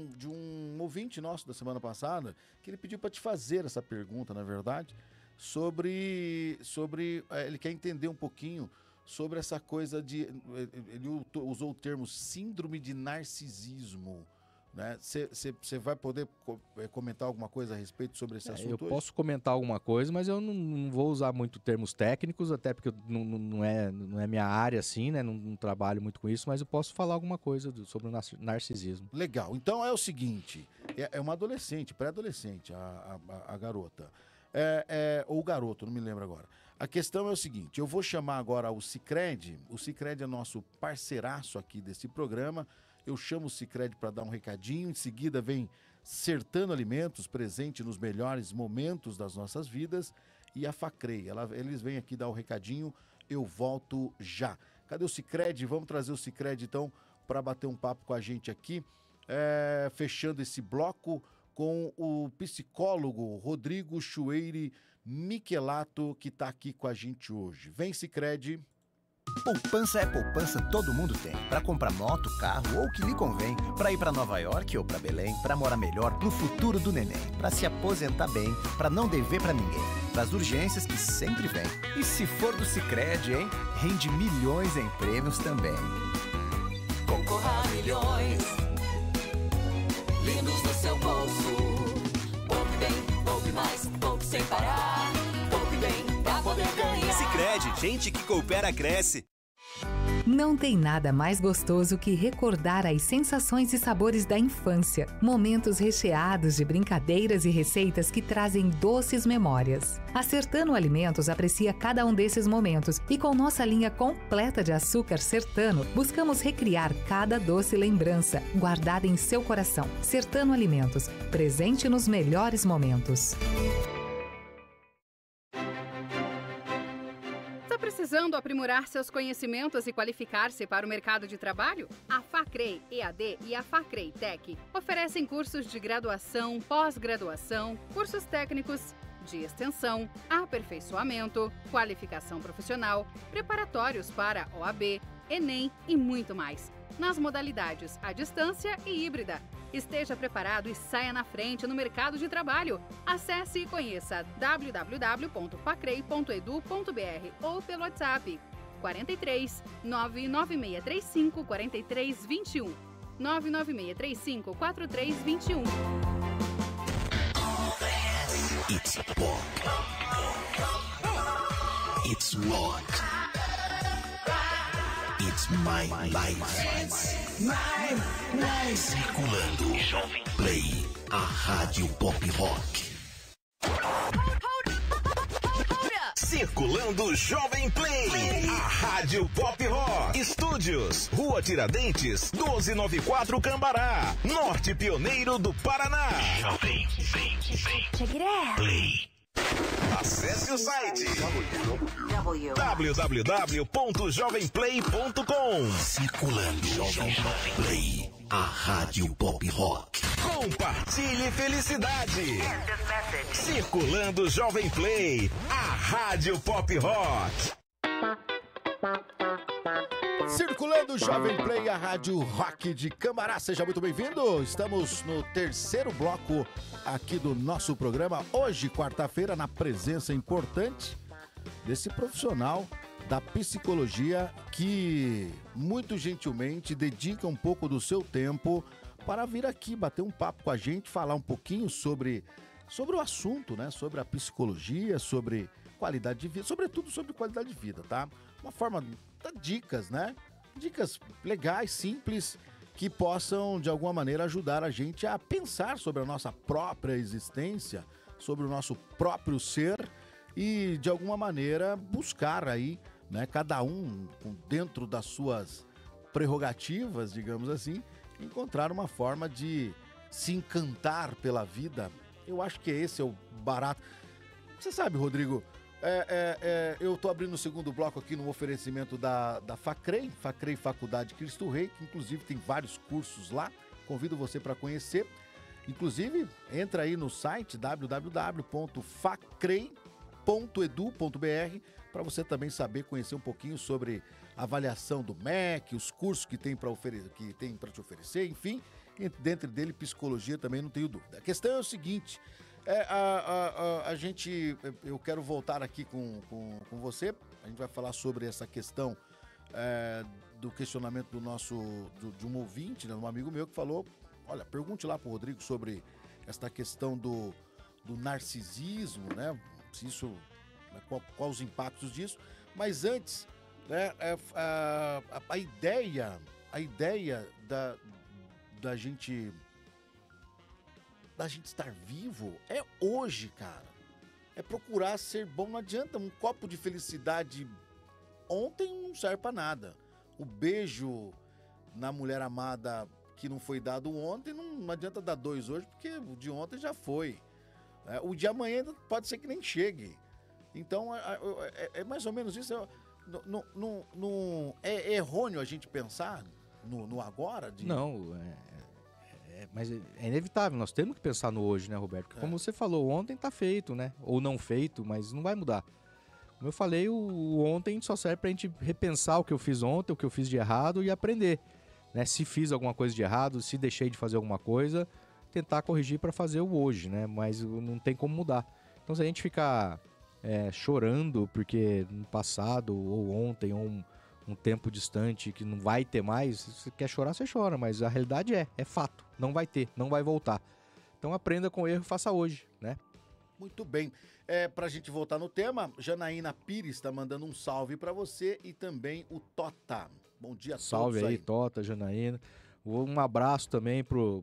um ouvinte nosso da semana passada, que ele pediu para te fazer essa pergunta, na verdade, sobre ele quer entender um pouquinho sobre essa coisa de... Ele usou o termo síndrome de narcisismo, né? Você vai poder comentar alguma coisa a respeito sobre esse assunto? Eu posso comentar alguma coisa, mas eu não vou usar muito termos técnicos, até porque não é minha área assim, né? Não trabalho muito com isso, mas eu posso falar alguma coisa sobre o narcisismo. Legal. Então é o seguinte, é uma adolescente, pré-adolescente, a garota. Ou garoto, não me lembro agora. A questão é o seguinte, eu vou chamar agora o Sicredi. O Sicredi é nosso parceiraço aqui desse programa. Eu chamo o Sicredi para dar um recadinho, em seguida vem Sertano Alimentos, presente nos melhores momentos das nossas vidas, e a Facrei. Eles vêm aqui dar o recadinho, eu volto já. Cadê o Sicredi? Vamos trazer o Sicredi então para bater um papo com a gente aqui, fechando esse bloco com o psicólogo Rodrigo Chueiro Michelato, que está aqui com a gente hoje. Vem, Sicredi. Poupança é poupança, todo mundo tem. Para comprar moto, carro ou o que lhe convém. Para ir para Nova York ou para Belém. Para morar melhor no futuro do neném. Para se aposentar bem, para não dever para ninguém. Para as urgências que sempre vem. E se for do Sicredi, hein? Rende milhões em prêmios também. Concorra a milhões lindos no seu bolso. Poupe bem, poupe mais, poupe sem parar. Poupe bem pra poder ganhar. Sicredi, gente que coopera cresce. Não tem nada mais gostoso que recordar as sensações e sabores da infância. Momentos recheados de brincadeiras e receitas que trazem doces memórias. A Sertano Alimentos aprecia cada um desses momentos e com nossa linha completa de açúcar Sertano, buscamos recriar cada doce lembrança guardada em seu coração. Sertano Alimentos, presente nos melhores momentos. Precisando aprimorar seus conhecimentos e qualificar-se para o mercado de trabalho? A Facrei EAD e a Facrei Tech oferecem cursos de graduação, pós-graduação, cursos técnicos, de extensão, aperfeiçoamento, qualificação profissional, preparatórios para OAB, Enem e muito mais, nas modalidades à distância e híbrida. Esteja preparado e saia na frente no mercado de trabalho. Acesse e conheça www.facrei.edu.br ou pelo WhatsApp 43 99635 4321 99635 4321. It's pop. It's rock. It's my life. Circulando Jovem Play, a rádio pop rock. Circulando Jovem Play, a rádio pop rock. Estúdios, Rua Tiradentes, 1294 Cambará, Norte Pioneiro do Paraná. Jovem Play. Acesse o site www.jovemplay.com. Circulando Jovem Play, a rádio pop rock. Compartilhe felicidade. Circulando Jovem Play, a rádio pop rock. Circulando Jovem Play, a rádio rock de Cambará. Seja muito bem-vindo. Estamos no terceiro bloco aqui do nosso programa. Hoje, quarta-feira, na presença importante desse profissional da psicologia que muito gentilmente dedica um pouco do seu tempo para vir aqui bater um papo com a gente, falar um pouquinho sobre o assunto, né? Sobre a psicologia, sobre qualidade de vida, sobretudo sobre qualidade de vida, tá? Uma forma de dicas, né? Dicas legais, simples, que possam, de alguma maneira, ajudar a gente a pensar sobre a nossa própria existência, sobre o nosso próprio ser e, de alguma maneira, buscar aí, né, cada um dentro das suas prerrogativas, digamos assim, encontrar uma forma de se encantar pela vida. Eu acho que esse é o barato. Você sabe, Rodrigo, eu estou abrindo o segundo bloco aqui no oferecimento da FACREI Faculdade Cristo Rei, que inclusive tem vários cursos lá, convido você para conhecer. Inclusive, entra aí no site www.facrei.edu.br para você também saber, conhecer um pouquinho sobre a avaliação do MEC, os cursos que tem para te oferecer, enfim, dentro dele psicologia também, não tenho dúvida. A questão é o seguinte, eu quero voltar aqui com você, a gente vai falar sobre essa questão do questionamento de um ouvinte, né, um amigo meu que falou, olha, pergunte lá pro Rodrigo sobre esta questão do narcisismo, né, se isso, quais os impactos disso, mas antes, né, a ideia da gente estar vivo é hoje, cara. É procurar ser bom. Não adianta um copo de felicidade ontem não serve pra nada. O beijo na mulher amada que não foi dado ontem, não adianta dar 2 hoje, porque o de ontem já foi. O de amanhã pode ser que nem chegue. Então, é mais ou menos isso. É errôneo a gente pensar no agora? Não, mas é inevitável, nós temos que pensar no hoje, né, Roberto? Porque como você falou, ontem tá feito, né? Ou não feito, mas não vai mudar. Como eu falei, o ontem só serve pra gente repensar o que eu fiz ontem, o que eu fiz de errado e aprender, né? Se fiz alguma coisa de errado, se deixei de fazer alguma coisa, tentar corrigir para fazer o hoje, né? Mas não tem como mudar. Então, se a gente ficar chorando porque no passado ou ontem ou um tempo distante que não vai ter mais, se você quer chorar, você chora, mas a realidade é fato, não vai ter, não vai voltar. Então aprenda com o erro e faça hoje, né? Muito bem. Pra gente voltar no tema, Janaína Pires está mandando um salve para você e também o Tota. Bom dia a todos. Salve aí, Tota, Janaína. Um abraço também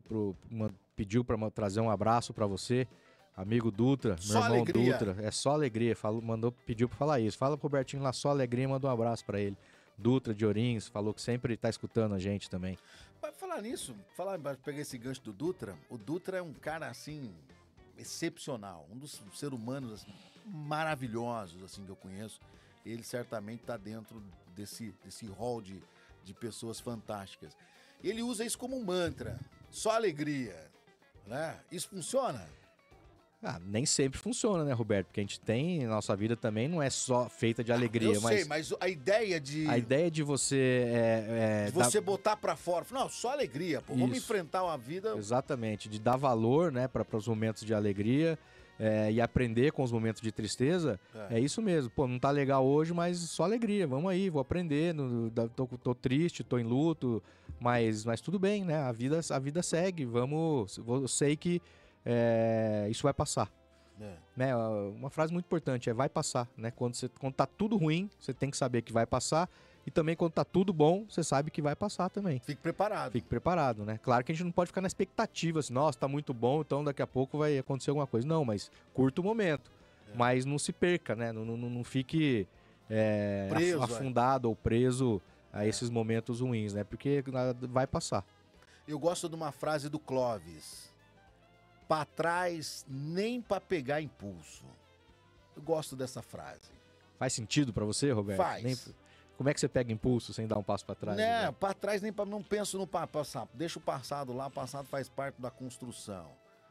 pediu para trazer um abraço para você, amigo Dutra, meu irmão alegria. Dutra. É só alegria, pediu para falar isso. Fala pro Robertinho lá, só alegria, manda um abraço para ele. Dutra de Ourinhos, falou que sempre tá escutando a gente também. Vai falar nisso, pegar esse gancho do Dutra, o Dutra é um cara, assim, excepcional, um dos seres humanos assim, maravilhosos, assim, que eu conheço. Ele certamente tá dentro desse hall de pessoas fantásticas. Ele usa isso como um mantra, só alegria, né? Isso funciona? Nem sempre funciona, né, Roberto? Porque a gente tem, nossa vida também não é só feita de alegria. Eu sei, mas a ideia de... A ideia de você... botar pra fora, não, só alegria, pô, vamos enfrentar uma vida... Exatamente, de dar valor, né, para os momentos de alegria e aprender com os momentos de tristeza, é isso mesmo. Pô, não tá legal hoje, mas só alegria, vamos aí, vou aprender, tô triste, tô em luto, mas tudo bem, né, a vida segue, eu sei que isso vai passar. Né? Uma frase muito importante vai passar, né? Quando tá tudo ruim, você tem que saber que vai passar, e também quando tá tudo bom, você sabe que vai passar também. Fique preparado. Fique preparado, né? Claro que a gente não pode ficar na expectativa, assim, nossa, tá muito bom, então daqui a pouco vai acontecer alguma coisa. Não, mas curta o momento. Mas não se perca, né? Não fique preso, afundado ou preso a esses momentos ruins, né? Porque vai passar. Eu gosto de uma frase do Clóvis: pra trás nem pra pegar impulso. Eu gosto dessa frase. Faz sentido pra você, Roberto? Faz. Como é que você pega impulso sem dar um passo pra trás? Né? Pra trás nem pra... Não penso no passado. Deixa o passado lá, o passado faz parte da construção.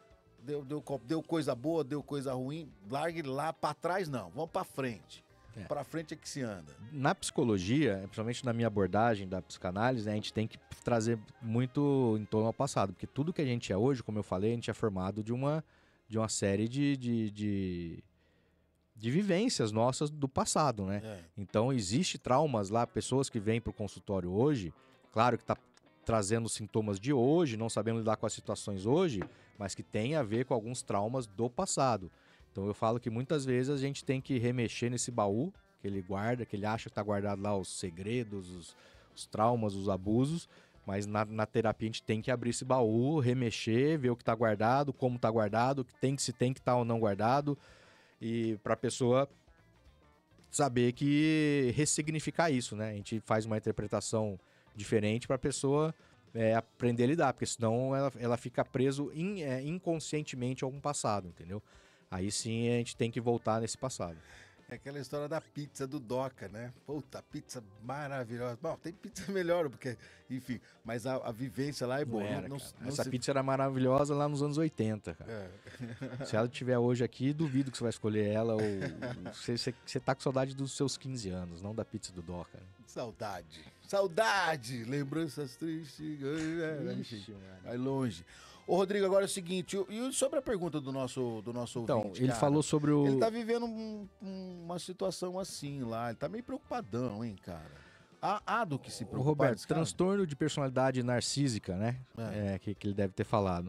Deu coisa boa, deu coisa ruim, largue lá, pra trás não, vamos pra frente. Pra frente é que se anda. Na psicologia, principalmente na minha abordagem da psicanálise, né, a gente tem que trazer muito em torno ao passado, porque tudo que a gente é hoje, como eu falei, a gente é formado de uma série de vivências nossas do passado, né? Então, existe traumas lá, pessoas que vêm pro consultório hoje, claro que tá trazendo sintomas de hoje, não sabendo lidar com as situações hoje, mas que tem a ver com alguns traumas do passado. Então eu falo que muitas vezes a gente tem que remexer nesse baú que ele guarda, que ele acha que está guardado lá os segredos, os traumas, os abusos, Mas na terapia a gente tem que abrir esse baú, remexer, ver o que está guardado, como está guardado, se tem que estar ou não guardado, e para a pessoa saber que ressignificar isso, né? A gente faz uma interpretação diferente para a pessoa aprender a lidar, porque senão ela fica preso inconscientemente a algum passado, entendeu? Aí sim a gente tem que voltar nesse passado. É aquela história da pizza do Doca, né? Puta, pizza maravilhosa. Bom, tem pizza melhor, porque, enfim, mas a vivência lá é boa. Essa pizza era maravilhosa lá nos anos 80, cara. Se ela estiver hoje aqui, duvido que você vai escolher ela, ou você tá com saudade dos seus 15 anos, não da pizza do Doca. Saudade! Lembranças tristes. Vai longe. Ô, Rodrigo, agora é o seguinte, e sobre a pergunta do nosso ouvinte? Então, ele falou sobre o... Ele tá vivendo uma situação assim lá, ele tá meio preocupadão, hein, cara? Há do que se preocupar. Roberto, transtorno de personalidade narcísica, né? Que ele deve ter falado.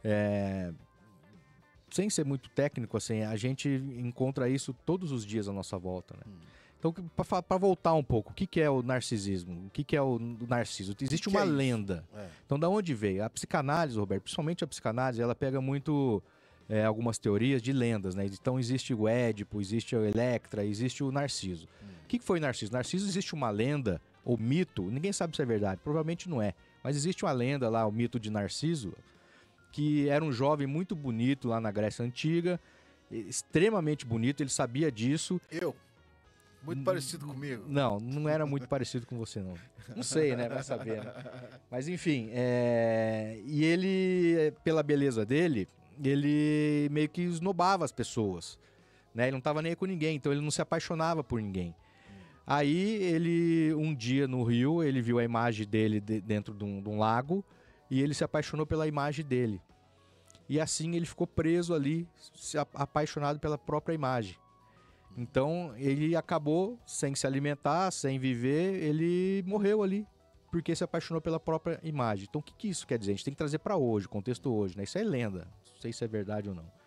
Sem ser muito técnico, assim, a gente encontra isso todos os dias à nossa volta, né? Então, para voltar um pouco, o que é o narcisismo? O que é o narciso? Existe uma lenda. Então, da onde veio? A psicanálise, Roberto, principalmente a psicanálise, ela pega muito algumas teorias de lendas, né? Então, existe o Édipo, existe a Electra, existe o Narciso. O que foi Narciso? Narciso, existe uma lenda, ou mito, ninguém sabe se é verdade, provavelmente não é, mas existe uma lenda lá, o mito de Narciso, que era um jovem muito bonito lá na Grécia Antiga, extremamente bonito, ele sabia disso. Muito parecido comigo. Não era muito parecido com você, não. Não sei, né? Vai saber, né? Mas, enfim, e ele, pela beleza dele, ele meio que esnobava as pessoas, né? Ele não tava nem aí com ninguém, então ele não se apaixonava por ninguém. Aí, ele, um dia no Rio, ele viu a imagem dele dentro de um lago e ele se apaixonou pela imagem dele. E assim ele ficou preso ali, apaixonado pela própria imagem. Então, ele acabou sem se alimentar, sem viver, ele morreu ali, porque se apaixonou pela própria imagem. Então, o que isso quer dizer? A gente tem que trazer para hoje, contexto hoje, né? Isso é lenda, não sei se é verdade ou não.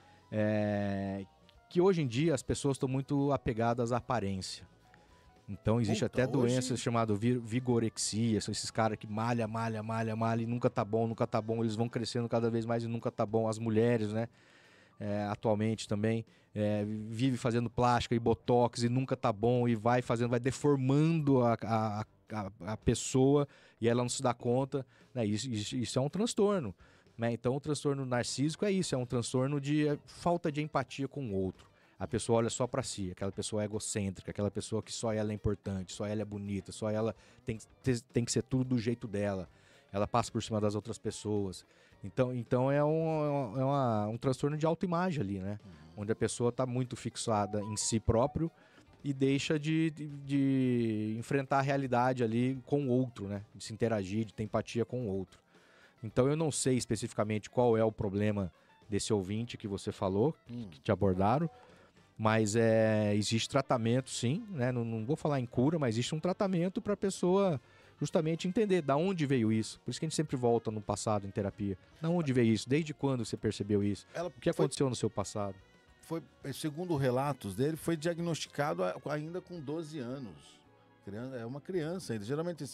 Que hoje em dia as pessoas estão muito apegadas à aparência. Então, existe até doenças chamadas vigorexia, são esses caras que malha e nunca tá bom, eles vão crescendo cada vez mais e nunca tá bom. As mulheres, né? Atualmente também vive fazendo plástica e botox e nunca tá bom e vai deformando a pessoa e ela não se dá conta, né? Isso é um transtorno, né? Então o transtorno narcísico é isso, é um transtorno de falta de empatia com o outro. A pessoa olha só pra si, aquela pessoa egocêntrica, aquela pessoa que só ela é importante, só ela é bonita, só ela tem que ser tudo do jeito dela, ela passa por cima das outras pessoas. Então é um transtorno de autoimagem ali, né? Onde a pessoa está muito fixada em si próprio e deixa de enfrentar a realidade ali com o outro, né? De se interagir, de ter empatia com o outro. Então eu não sei especificamente qual é o problema desse ouvinte que você falou, que te abordaram, mas existe tratamento sim, né? Não vou falar em cura, mas existe um tratamento para a pessoa justamente entender da onde veio isso. Por isso que a gente sempre volta no passado em terapia. Da onde veio isso? Desde quando você percebeu isso? O que aconteceu no seu passado? Segundo relatos dele, foi diagnosticado ainda com 12 anos. É uma criança ainda. Geralmente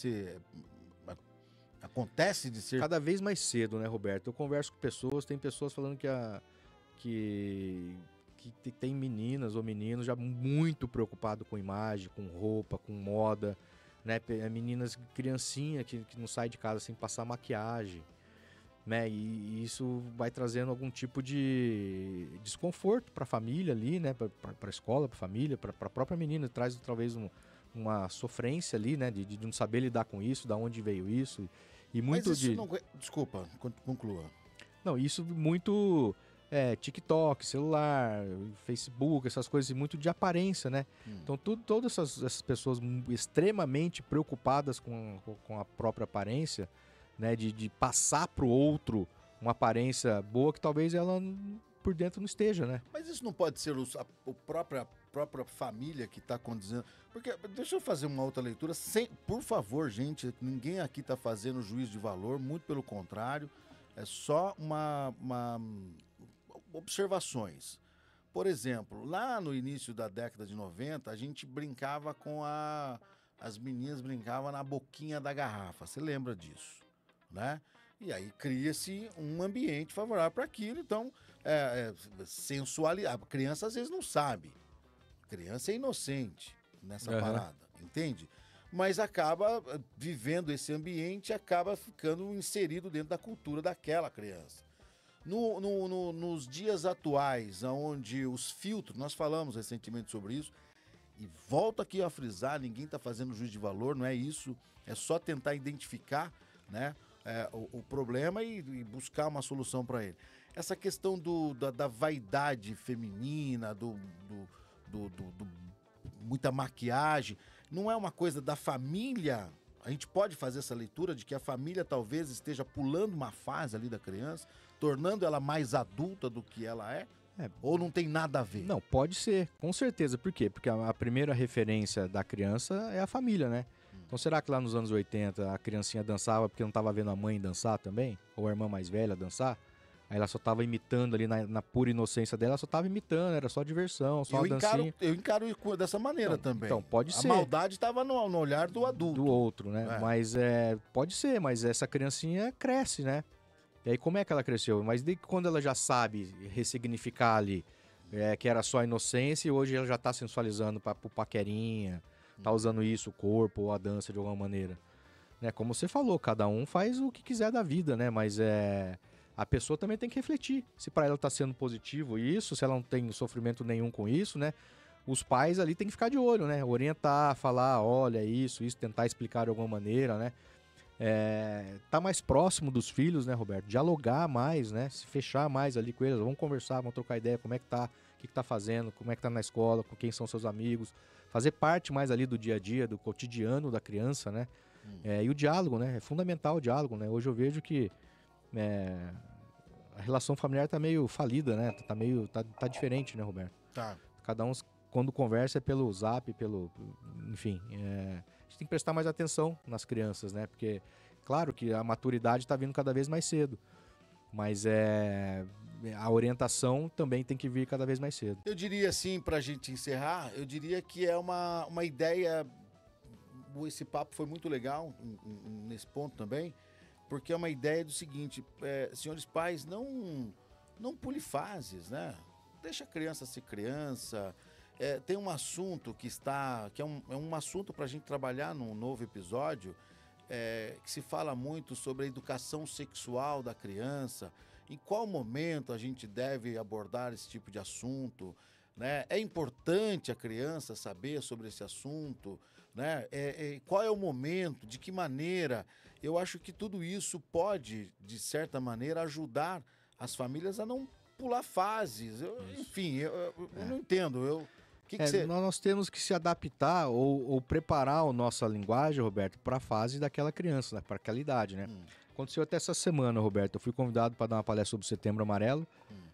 acontece de ser... Cada vez mais cedo, né, Roberto? Eu converso com pessoas, tem pessoas falando que tem meninas ou meninos já muito preocupados com imagem, com roupa, com moda, né? Meninas, criancinha que não sai de casa sem passar maquiagem, né? E isso vai trazendo algum tipo de desconforto para a família ali, né? Para a escola, para a família, para a própria menina. Traz talvez uma sofrência ali, né? De não saber lidar com isso, da onde veio isso. E muito Mas isso não... Desculpa, conclua. Não, isso muito... TikTok, celular, Facebook, essas coisas muito de aparência, né? Então todas essas pessoas extremamente preocupadas com a própria aparência, né? De passar pro outro uma aparência boa que talvez ela por dentro não esteja, né? Mas isso não pode ser a própria família que está condizendo... Porque, deixa eu fazer uma outra leitura, por favor, gente, ninguém aqui está fazendo juízo de valor, muito pelo contrário, é só observações. Por exemplo, lá no início da década de 90, a gente brincava com a as meninas brincavam na boquinha da garrafa. Você lembra disso, né? E aí cria-se um ambiente favorável para aquilo. Então, sensualidade. A criança às vezes não sabe. A criança é inocente nessa parada, entende? Mas acaba vivendo esse ambiente, acaba ficando inserido dentro da cultura daquela criança. Nos dias atuais, onde os filtros, nós falamos recentemente sobre isso, e volto aqui a frisar, ninguém está fazendo juízo de valor, não é isso, é só tentar identificar, né, o problema e buscar uma solução para ele. Essa questão da vaidade feminina, muita maquiagem, não é uma coisa da família? A gente pode fazer essa leitura de que a família talvez esteja pulando uma fase ali da criança, tornando ela mais adulta do que ela é? Ou não tem nada a ver? Não, pode ser, com certeza. Por quê? Porque a primeira referência da criança é a família, né? Então será que lá nos anos 80 a criancinha dançava porque não estava vendo a mãe dançar também? Ou a irmã mais velha dançar? Aí ela só estava imitando ali na pura inocência dela, só estava imitando, era só diversão, só dancinha. Eu encaro dessa maneira também. Então, pode ser. A maldade estava no olhar do adulto. Do outro, né? Mas pode ser, mas essa criancinha cresce, né? E aí como é que ela cresceu? Mas desde quando ela já sabe ressignificar ali, que era só inocência e hoje ela já tá sensualizando pro paquerinha, tá usando isso, o corpo ou a dança de alguma maneira. Né? Como você falou, cada um faz o que quiser da vida, né? Mas a pessoa também tem que refletir se para ela tá sendo positivo isso, se ela não tem sofrimento nenhum com isso, né? Os pais ali tem que ficar de olho, né? Orientar, falar, olha isso, tentar explicar de alguma maneira, né? Tá mais próximo dos filhos, né, Roberto? Dialogar mais, né? Se fechar mais ali com eles, vamos conversar, vamos trocar ideia, como é que tá, o que tá fazendo, como é que tá na escola, com quem são seus amigos, fazer parte mais ali do dia a dia, do cotidiano da criança, né? E o diálogo, né? É fundamental o diálogo, né? Hoje eu vejo que a relação familiar tá meio falida, né? Tá diferente, né, Roberto? Tá. Cada um, quando conversa, é pelo zap, enfim, a gente tem que prestar mais atenção nas crianças, né? Porque, claro que a maturidade está vindo cada vez mais cedo, mas a orientação também tem que vir cada vez mais cedo. Eu diria assim, pra gente encerrar, eu diria que é uma ideia, esse papo foi muito legal nesse ponto também, porque é uma ideia do seguinte, senhores pais, não pule fases, né? Deixa a criança ser criança. Tem um assunto que é um assunto para a gente trabalhar num novo episódio, que se fala muito sobre a educação sexual da criança, em qual momento a gente deve abordar esse tipo de assunto, né? É importante a criança saber sobre esse assunto, né? Qual é o momento, de que maneira? Eu acho que tudo isso pode, de certa maneira, ajudar as famílias a não pular fases. Enfim, eu não entendo. Nós temos que se adaptar ou preparar a nossa linguagem, Roberto, para a fase daquela criança, né? Para aquela idade, né? Aconteceu até essa semana, Roberto. Eu fui convidado para dar uma palestra sobre Setembro Amarelo.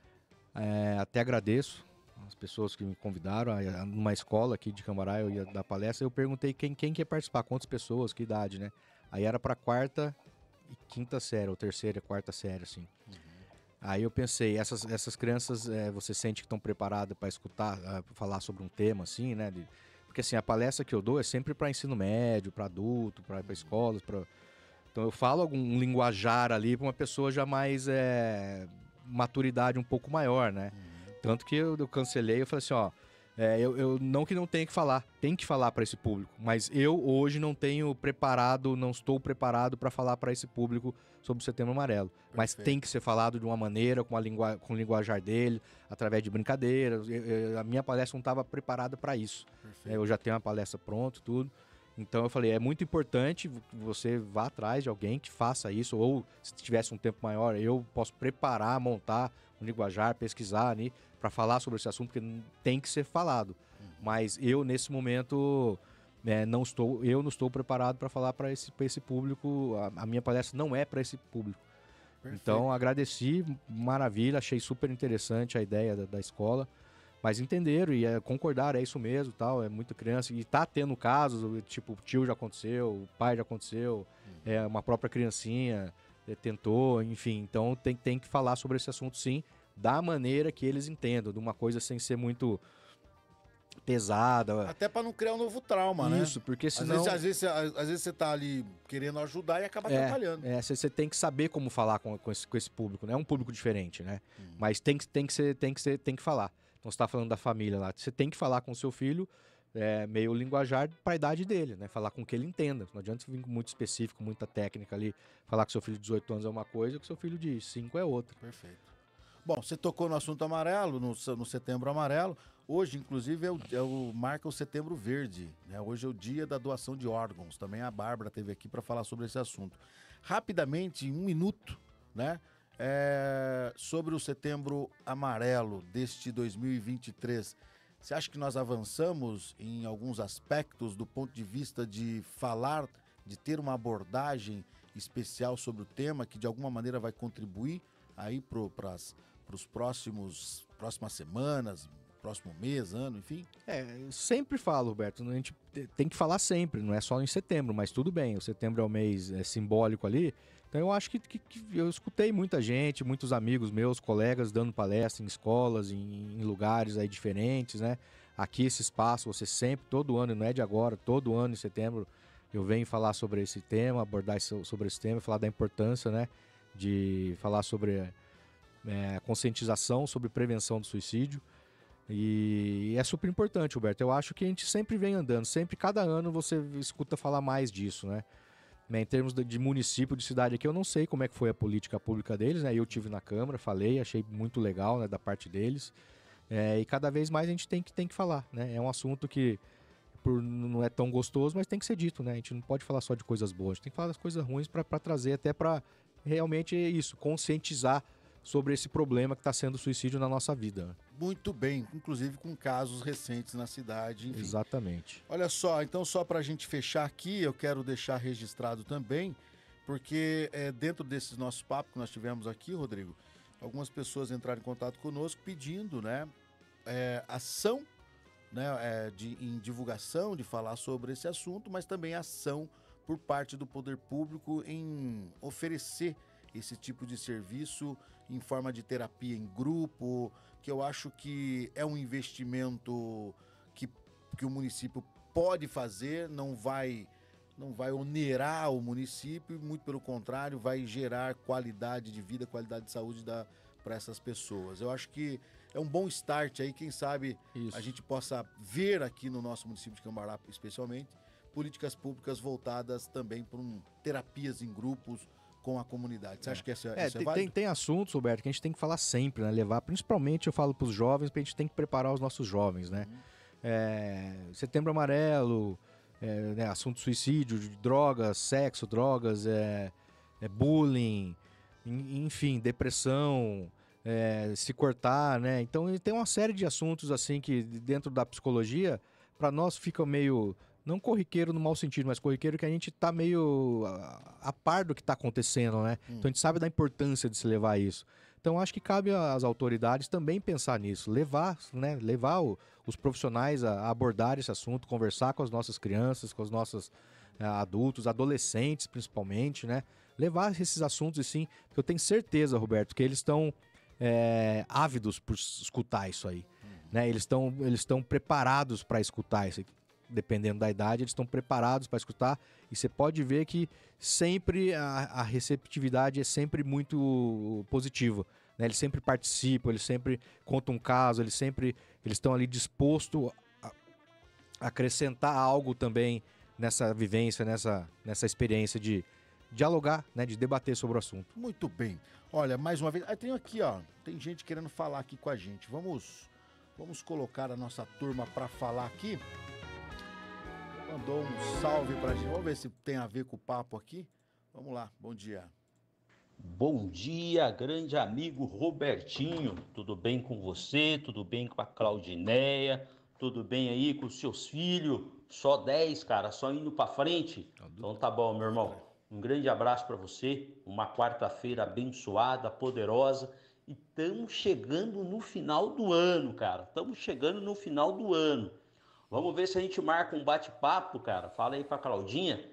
Até agradeço as pessoas que me convidaram. Numa escola aqui de Cambará, eu ia dar palestra. Eu perguntei quem quer participar, quantas pessoas, que idade, né? Aí era para quarta e quinta série, ou terceira e quarta série, assim. Aí eu pensei, essas crianças, você sente que estão preparadas para escutar, falar sobre um tema assim, né? Porque assim, a palestra que eu dou é sempre para ensino médio, para adulto, para escolas, então eu falo algum linguajar ali para uma pessoa já mais maturidade um pouco maior, né? Tanto que eu cancelei, eu falei assim, ó, eu não que não tenha que falar, tem que falar para esse público, mas eu hoje não estou preparado para falar para esse público sobre o Setembro Amarelo. Perfeito. Mas tem que ser falado de uma maneira, com o linguajar dele, através de brincadeiras. A minha palestra não estava preparada para isso. Eu já tenho uma palestra pronta, tudo. Então eu falei, é muito importante que você vá atrás de alguém que faça isso, ou se tivesse um tempo maior, eu posso preparar, montar um linguajar, pesquisar ali, para falar sobre esse assunto, porque tem que ser falado. Mas eu, nesse momento, não estou preparado para falar para esse público. A minha palestra não é para esse público. Perfeito. Então, agradeci, maravilha, achei super interessante a ideia da escola. Mas entenderam e concordaram, é isso mesmo, tal, é muita criança. E tá tendo casos, tipo, o tio já aconteceu, o pai já aconteceu, uma própria criancinha tentou, enfim. Então tem que falar sobre esse assunto, sim, da maneira que eles entendam, de uma coisa sem ser muito pesada. Até pra não criar um novo trauma, né? Isso, porque senão... Às vezes você tá ali querendo ajudar e acaba atrapalhando. Você tem que saber como falar com esse público, né? É um público diferente, né? Mas tem que falar. Então você tá falando da família lá. Você tem que falar com o seu filho meio linguajar pra idade dele, né? Falar com que ele entenda. Não adianta você vir muito específico, muita técnica ali. Falar que seu filho de 18 anos é uma coisa e que seu filho de 5 é outra. Perfeito. Bom, você tocou no assunto amarelo, no Setembro Amarelo. Hoje, inclusive, marca o Setembro Verde, né? Hoje é o dia da doação de órgãos. Também a Bárbara esteve aqui para falar sobre esse assunto. Rapidamente, em 1 minuto, né? Sobre o Setembro Amarelo deste 2023. Você acha que nós avançamos em alguns aspectos do ponto de vista de falar, de ter uma abordagem especial sobre o tema que de alguma maneira vai contribuir aí para os próximas semanas, próximo mês, ano, enfim? Eu sempre falo, Roberto, a gente tem que falar sempre, não é só em setembro, mas tudo bem, o setembro é o mês simbólico ali, então eu acho que eu escutei muita gente, muitos amigos meus, colegas, dando palestra em escolas, em lugares aí diferentes, né? Aqui esse espaço, você sempre, todo ano, não é de agora, todo ano em setembro, eu venho falar sobre esse tema, abordar sobre esse tema, falar da importância, né? De falar sobre conscientização, sobre prevenção do suicídio. E é super importante, Roberto. Eu acho que a gente sempre vem andando, sempre, cada ano você escuta falar mais disso, né? Em termos de município, de cidade aqui, eu não sei como é que foi a política pública deles, né? Eu tive na Câmara, falei, achei muito legal, né, da parte deles. E cada vez mais a gente tem que falar, né? É um assunto que não é tão gostoso, mas tem que ser dito, né? A gente não pode falar só de coisas boas, a gente tem que falar das coisas ruins para trazer, até para realmente isso, conscientizar sobre esse problema que está sendo o suicídio na nossa vida. Muito bem, inclusive com casos recentes na cidade, enfim. Exatamente. Olha só, então só para a gente fechar aqui, eu quero deixar registrado também, porque dentro desses nossos papos que nós tivemos aqui, Rodrigo, algumas pessoas entraram em contato conosco pedindo, né, ação, né, em divulgação, de falar sobre esse assunto, mas também ação por parte do poder público em oferecer esse tipo de serviço em forma de terapia em grupo, que eu acho que é um investimento que o município pode fazer, não vai onerar o município, muito pelo contrário, vai gerar qualidade de vida, qualidade de saúde para essas pessoas. Eu acho que é um bom start aí, quem sabe a gente possa ver aqui no nosso município de Cambará, especialmente, políticas públicas voltadas também para terapias em grupos, com a comunidade. Você acha que isso é válido? Tem assuntos, Roberto, que a gente tem que falar sempre, né? Levar, principalmente eu falo para os jovens, porque a gente tem que preparar os nossos jovens, né? Setembro Amarelo, né? Assunto suicídio, drogas, sexo, drogas, bullying, enfim, depressão, se cortar, né? Então tem uma série de assuntos assim que dentro da psicologia, para nós fica meio... Não corriqueiro no mau sentido, mas corriqueiro que a gente tá meio a par do que tá acontecendo, né? Então a gente sabe da importância de se levar isso. Então acho que cabe às autoridades também pensar nisso, levar os profissionais a abordar esse assunto, conversar com as nossas crianças, com os nossos adultos, adolescentes principalmente, né? Levar esses assuntos, assim, porque eu tenho certeza, Roberto, que eles estão ávidos por escutar isso aí, né? Eles estão preparados para escutar isso aí. Dependendo da idade, eles estão preparados para escutar, e você pode ver que sempre a receptividade é sempre muito positiva, né? Eles sempre participam, eles sempre contam um caso, eles estão ali dispostos a acrescentar algo também nessa vivência, nessa experiência de dialogar, né? De debater sobre o assunto. Muito bem. Olha, mais uma vez, tem aqui, tem gente querendo falar aqui com a gente. Vamos colocar a nossa turma para falar aqui. Mandou um salve pra gente. Vamos ver se tem a ver com o papo aqui. Vamos lá, bom dia. Bom dia, grande amigo Robertinho. Tudo bem com você? Tudo bem com a Claudineia? Tudo bem aí com os seus filhos? Só 10, cara, só indo pra frente? Então tá bom, meu irmão. Um grande abraço pra você. Uma quarta-feira abençoada, poderosa. E estamos chegando no final do ano, cara. Estamos chegando no final do ano. Vamos ver se a gente marca um bate-papo, cara. Fala aí pra Claudinha.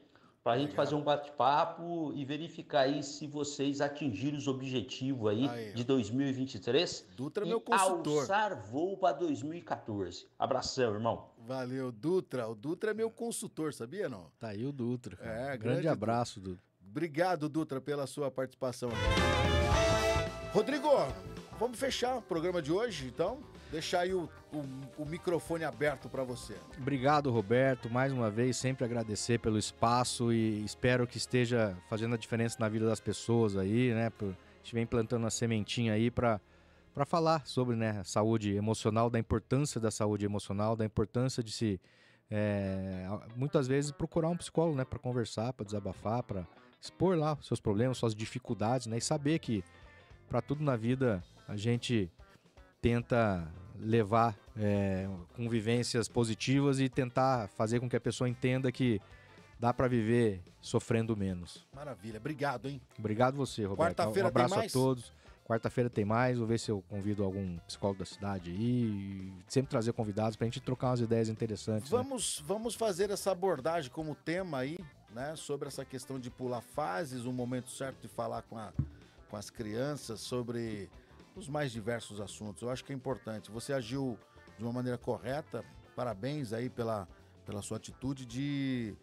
Pra gente fazer um bate-papo e verificar aí se vocês atingiram os objetivos aí de 2023. Dutra é meu consultor. Alçar voo para 2014. Abração, irmão. Valeu, Dutra. O Dutra é meu consultor, sabia não? Tá aí o Dutra. Cara. É, grande abraço, Dutra. Obrigado, Dutra, pela sua participação aqui. Rodrigo, vamos fechar o programa de hoje, então? Deixar aí o microfone aberto para você. Obrigado, Roberto. Mais uma vez, sempre agradecer pelo espaço e espero que esteja fazendo a diferença na vida das pessoas aí, né? A gente vem plantando uma sementinha aí para falar sobre, né, saúde emocional, da importância da saúde emocional, da importância de se, muitas vezes, procurar um psicólogo, né, para conversar, para desabafar, para expor lá os seus problemas, suas dificuldades, né, e saber que para tudo na vida a gente tenta levar convivências positivas e tentar fazer com que a pessoa entenda que dá para viver sofrendo menos. Maravilha, obrigado, hein? Obrigado você, Roberto. Quarta-feira um abraço tem mais? A todos. Quarta-feira tem mais, vou ver se eu convido algum psicólogo da cidade aí, e sempre trazer convidados pra gente trocar umas ideias interessantes. Vamos fazer essa abordagem como tema aí, né, sobre essa questão de pular fases, o momento certo de falar com as crianças sobre os mais diversos assuntos. Eu acho que é importante. Você agiu de uma maneira correta, parabéns aí pela sua atitude de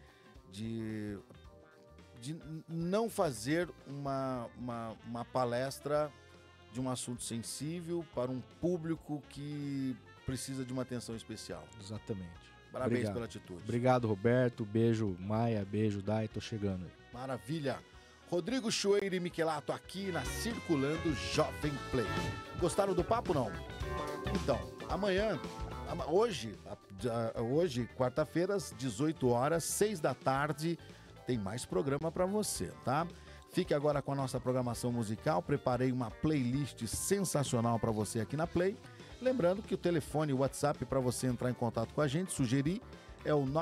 não fazer uma palestra de um assunto sensível para um público que precisa de uma atenção especial. Exatamente. Parabéns Obrigado. pela atitude. Obrigado, Roberto. Beijo, Maia. Beijo, Dai. Tô chegando aí. Maravilha. Rodrigo Chueiro e Michelato aqui na Circulando Jovem Play. Gostaram do papo, não? Então, hoje, quarta-feira, às 18 horas, 6 da tarde, tem mais programa para você, tá? Fique agora com a nossa programação musical. Preparei uma playlist sensacional para você aqui na Play. Lembrando que o telefone e o WhatsApp para você entrar em contato com a gente, sugerir, é o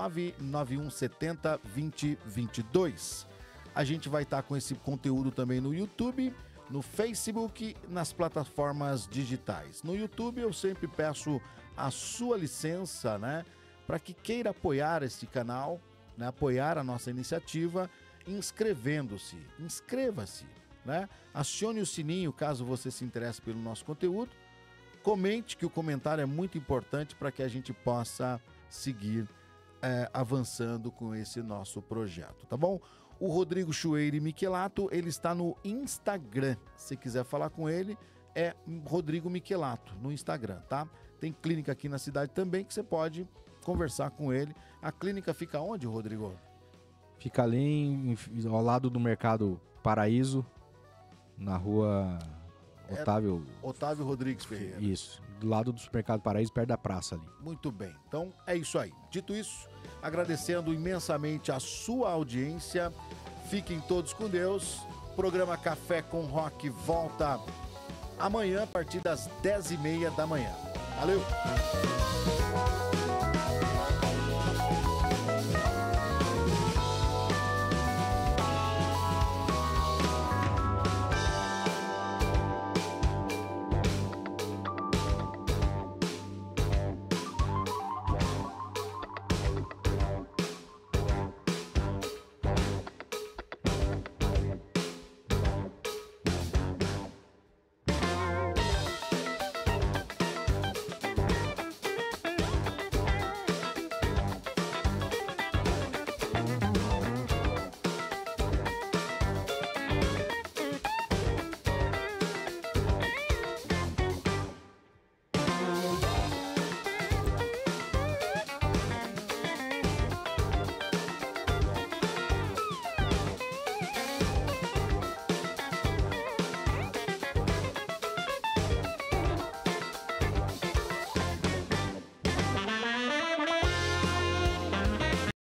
99170-2022. A gente vai estar com esse conteúdo também no YouTube, no Facebook, nas plataformas digitais. No YouTube eu sempre peço a sua licença, né, para que queira apoiar este canal, né, apoiar a nossa iniciativa, inscrevendo-se. Inscreva-se, né? Acione o sininho caso você se interesse pelo nosso conteúdo. Comente, que o comentário é muito importante para que a gente possa seguir avançando com esse nosso projeto, tá bom? O Rodrigo Chueiro e Michelato, ele está no Instagram. Se quiser falar com ele, é Rodrigo Michelato no Instagram, tá? Tem clínica aqui na cidade também que você pode conversar com ele. A clínica fica onde, Rodrigo? Fica ali ao lado do Mercado Paraíso, na rua Otávio Rodrigues Ferreira. Isso, do lado do Supermercado Paraíso, perto da praça ali. Muito bem, então é isso aí. Dito isso, agradecendo imensamente a sua audiência. Fiquem todos com Deus. Programa Café com Rock volta amanhã a partir das 10h30 da manhã. Valeu!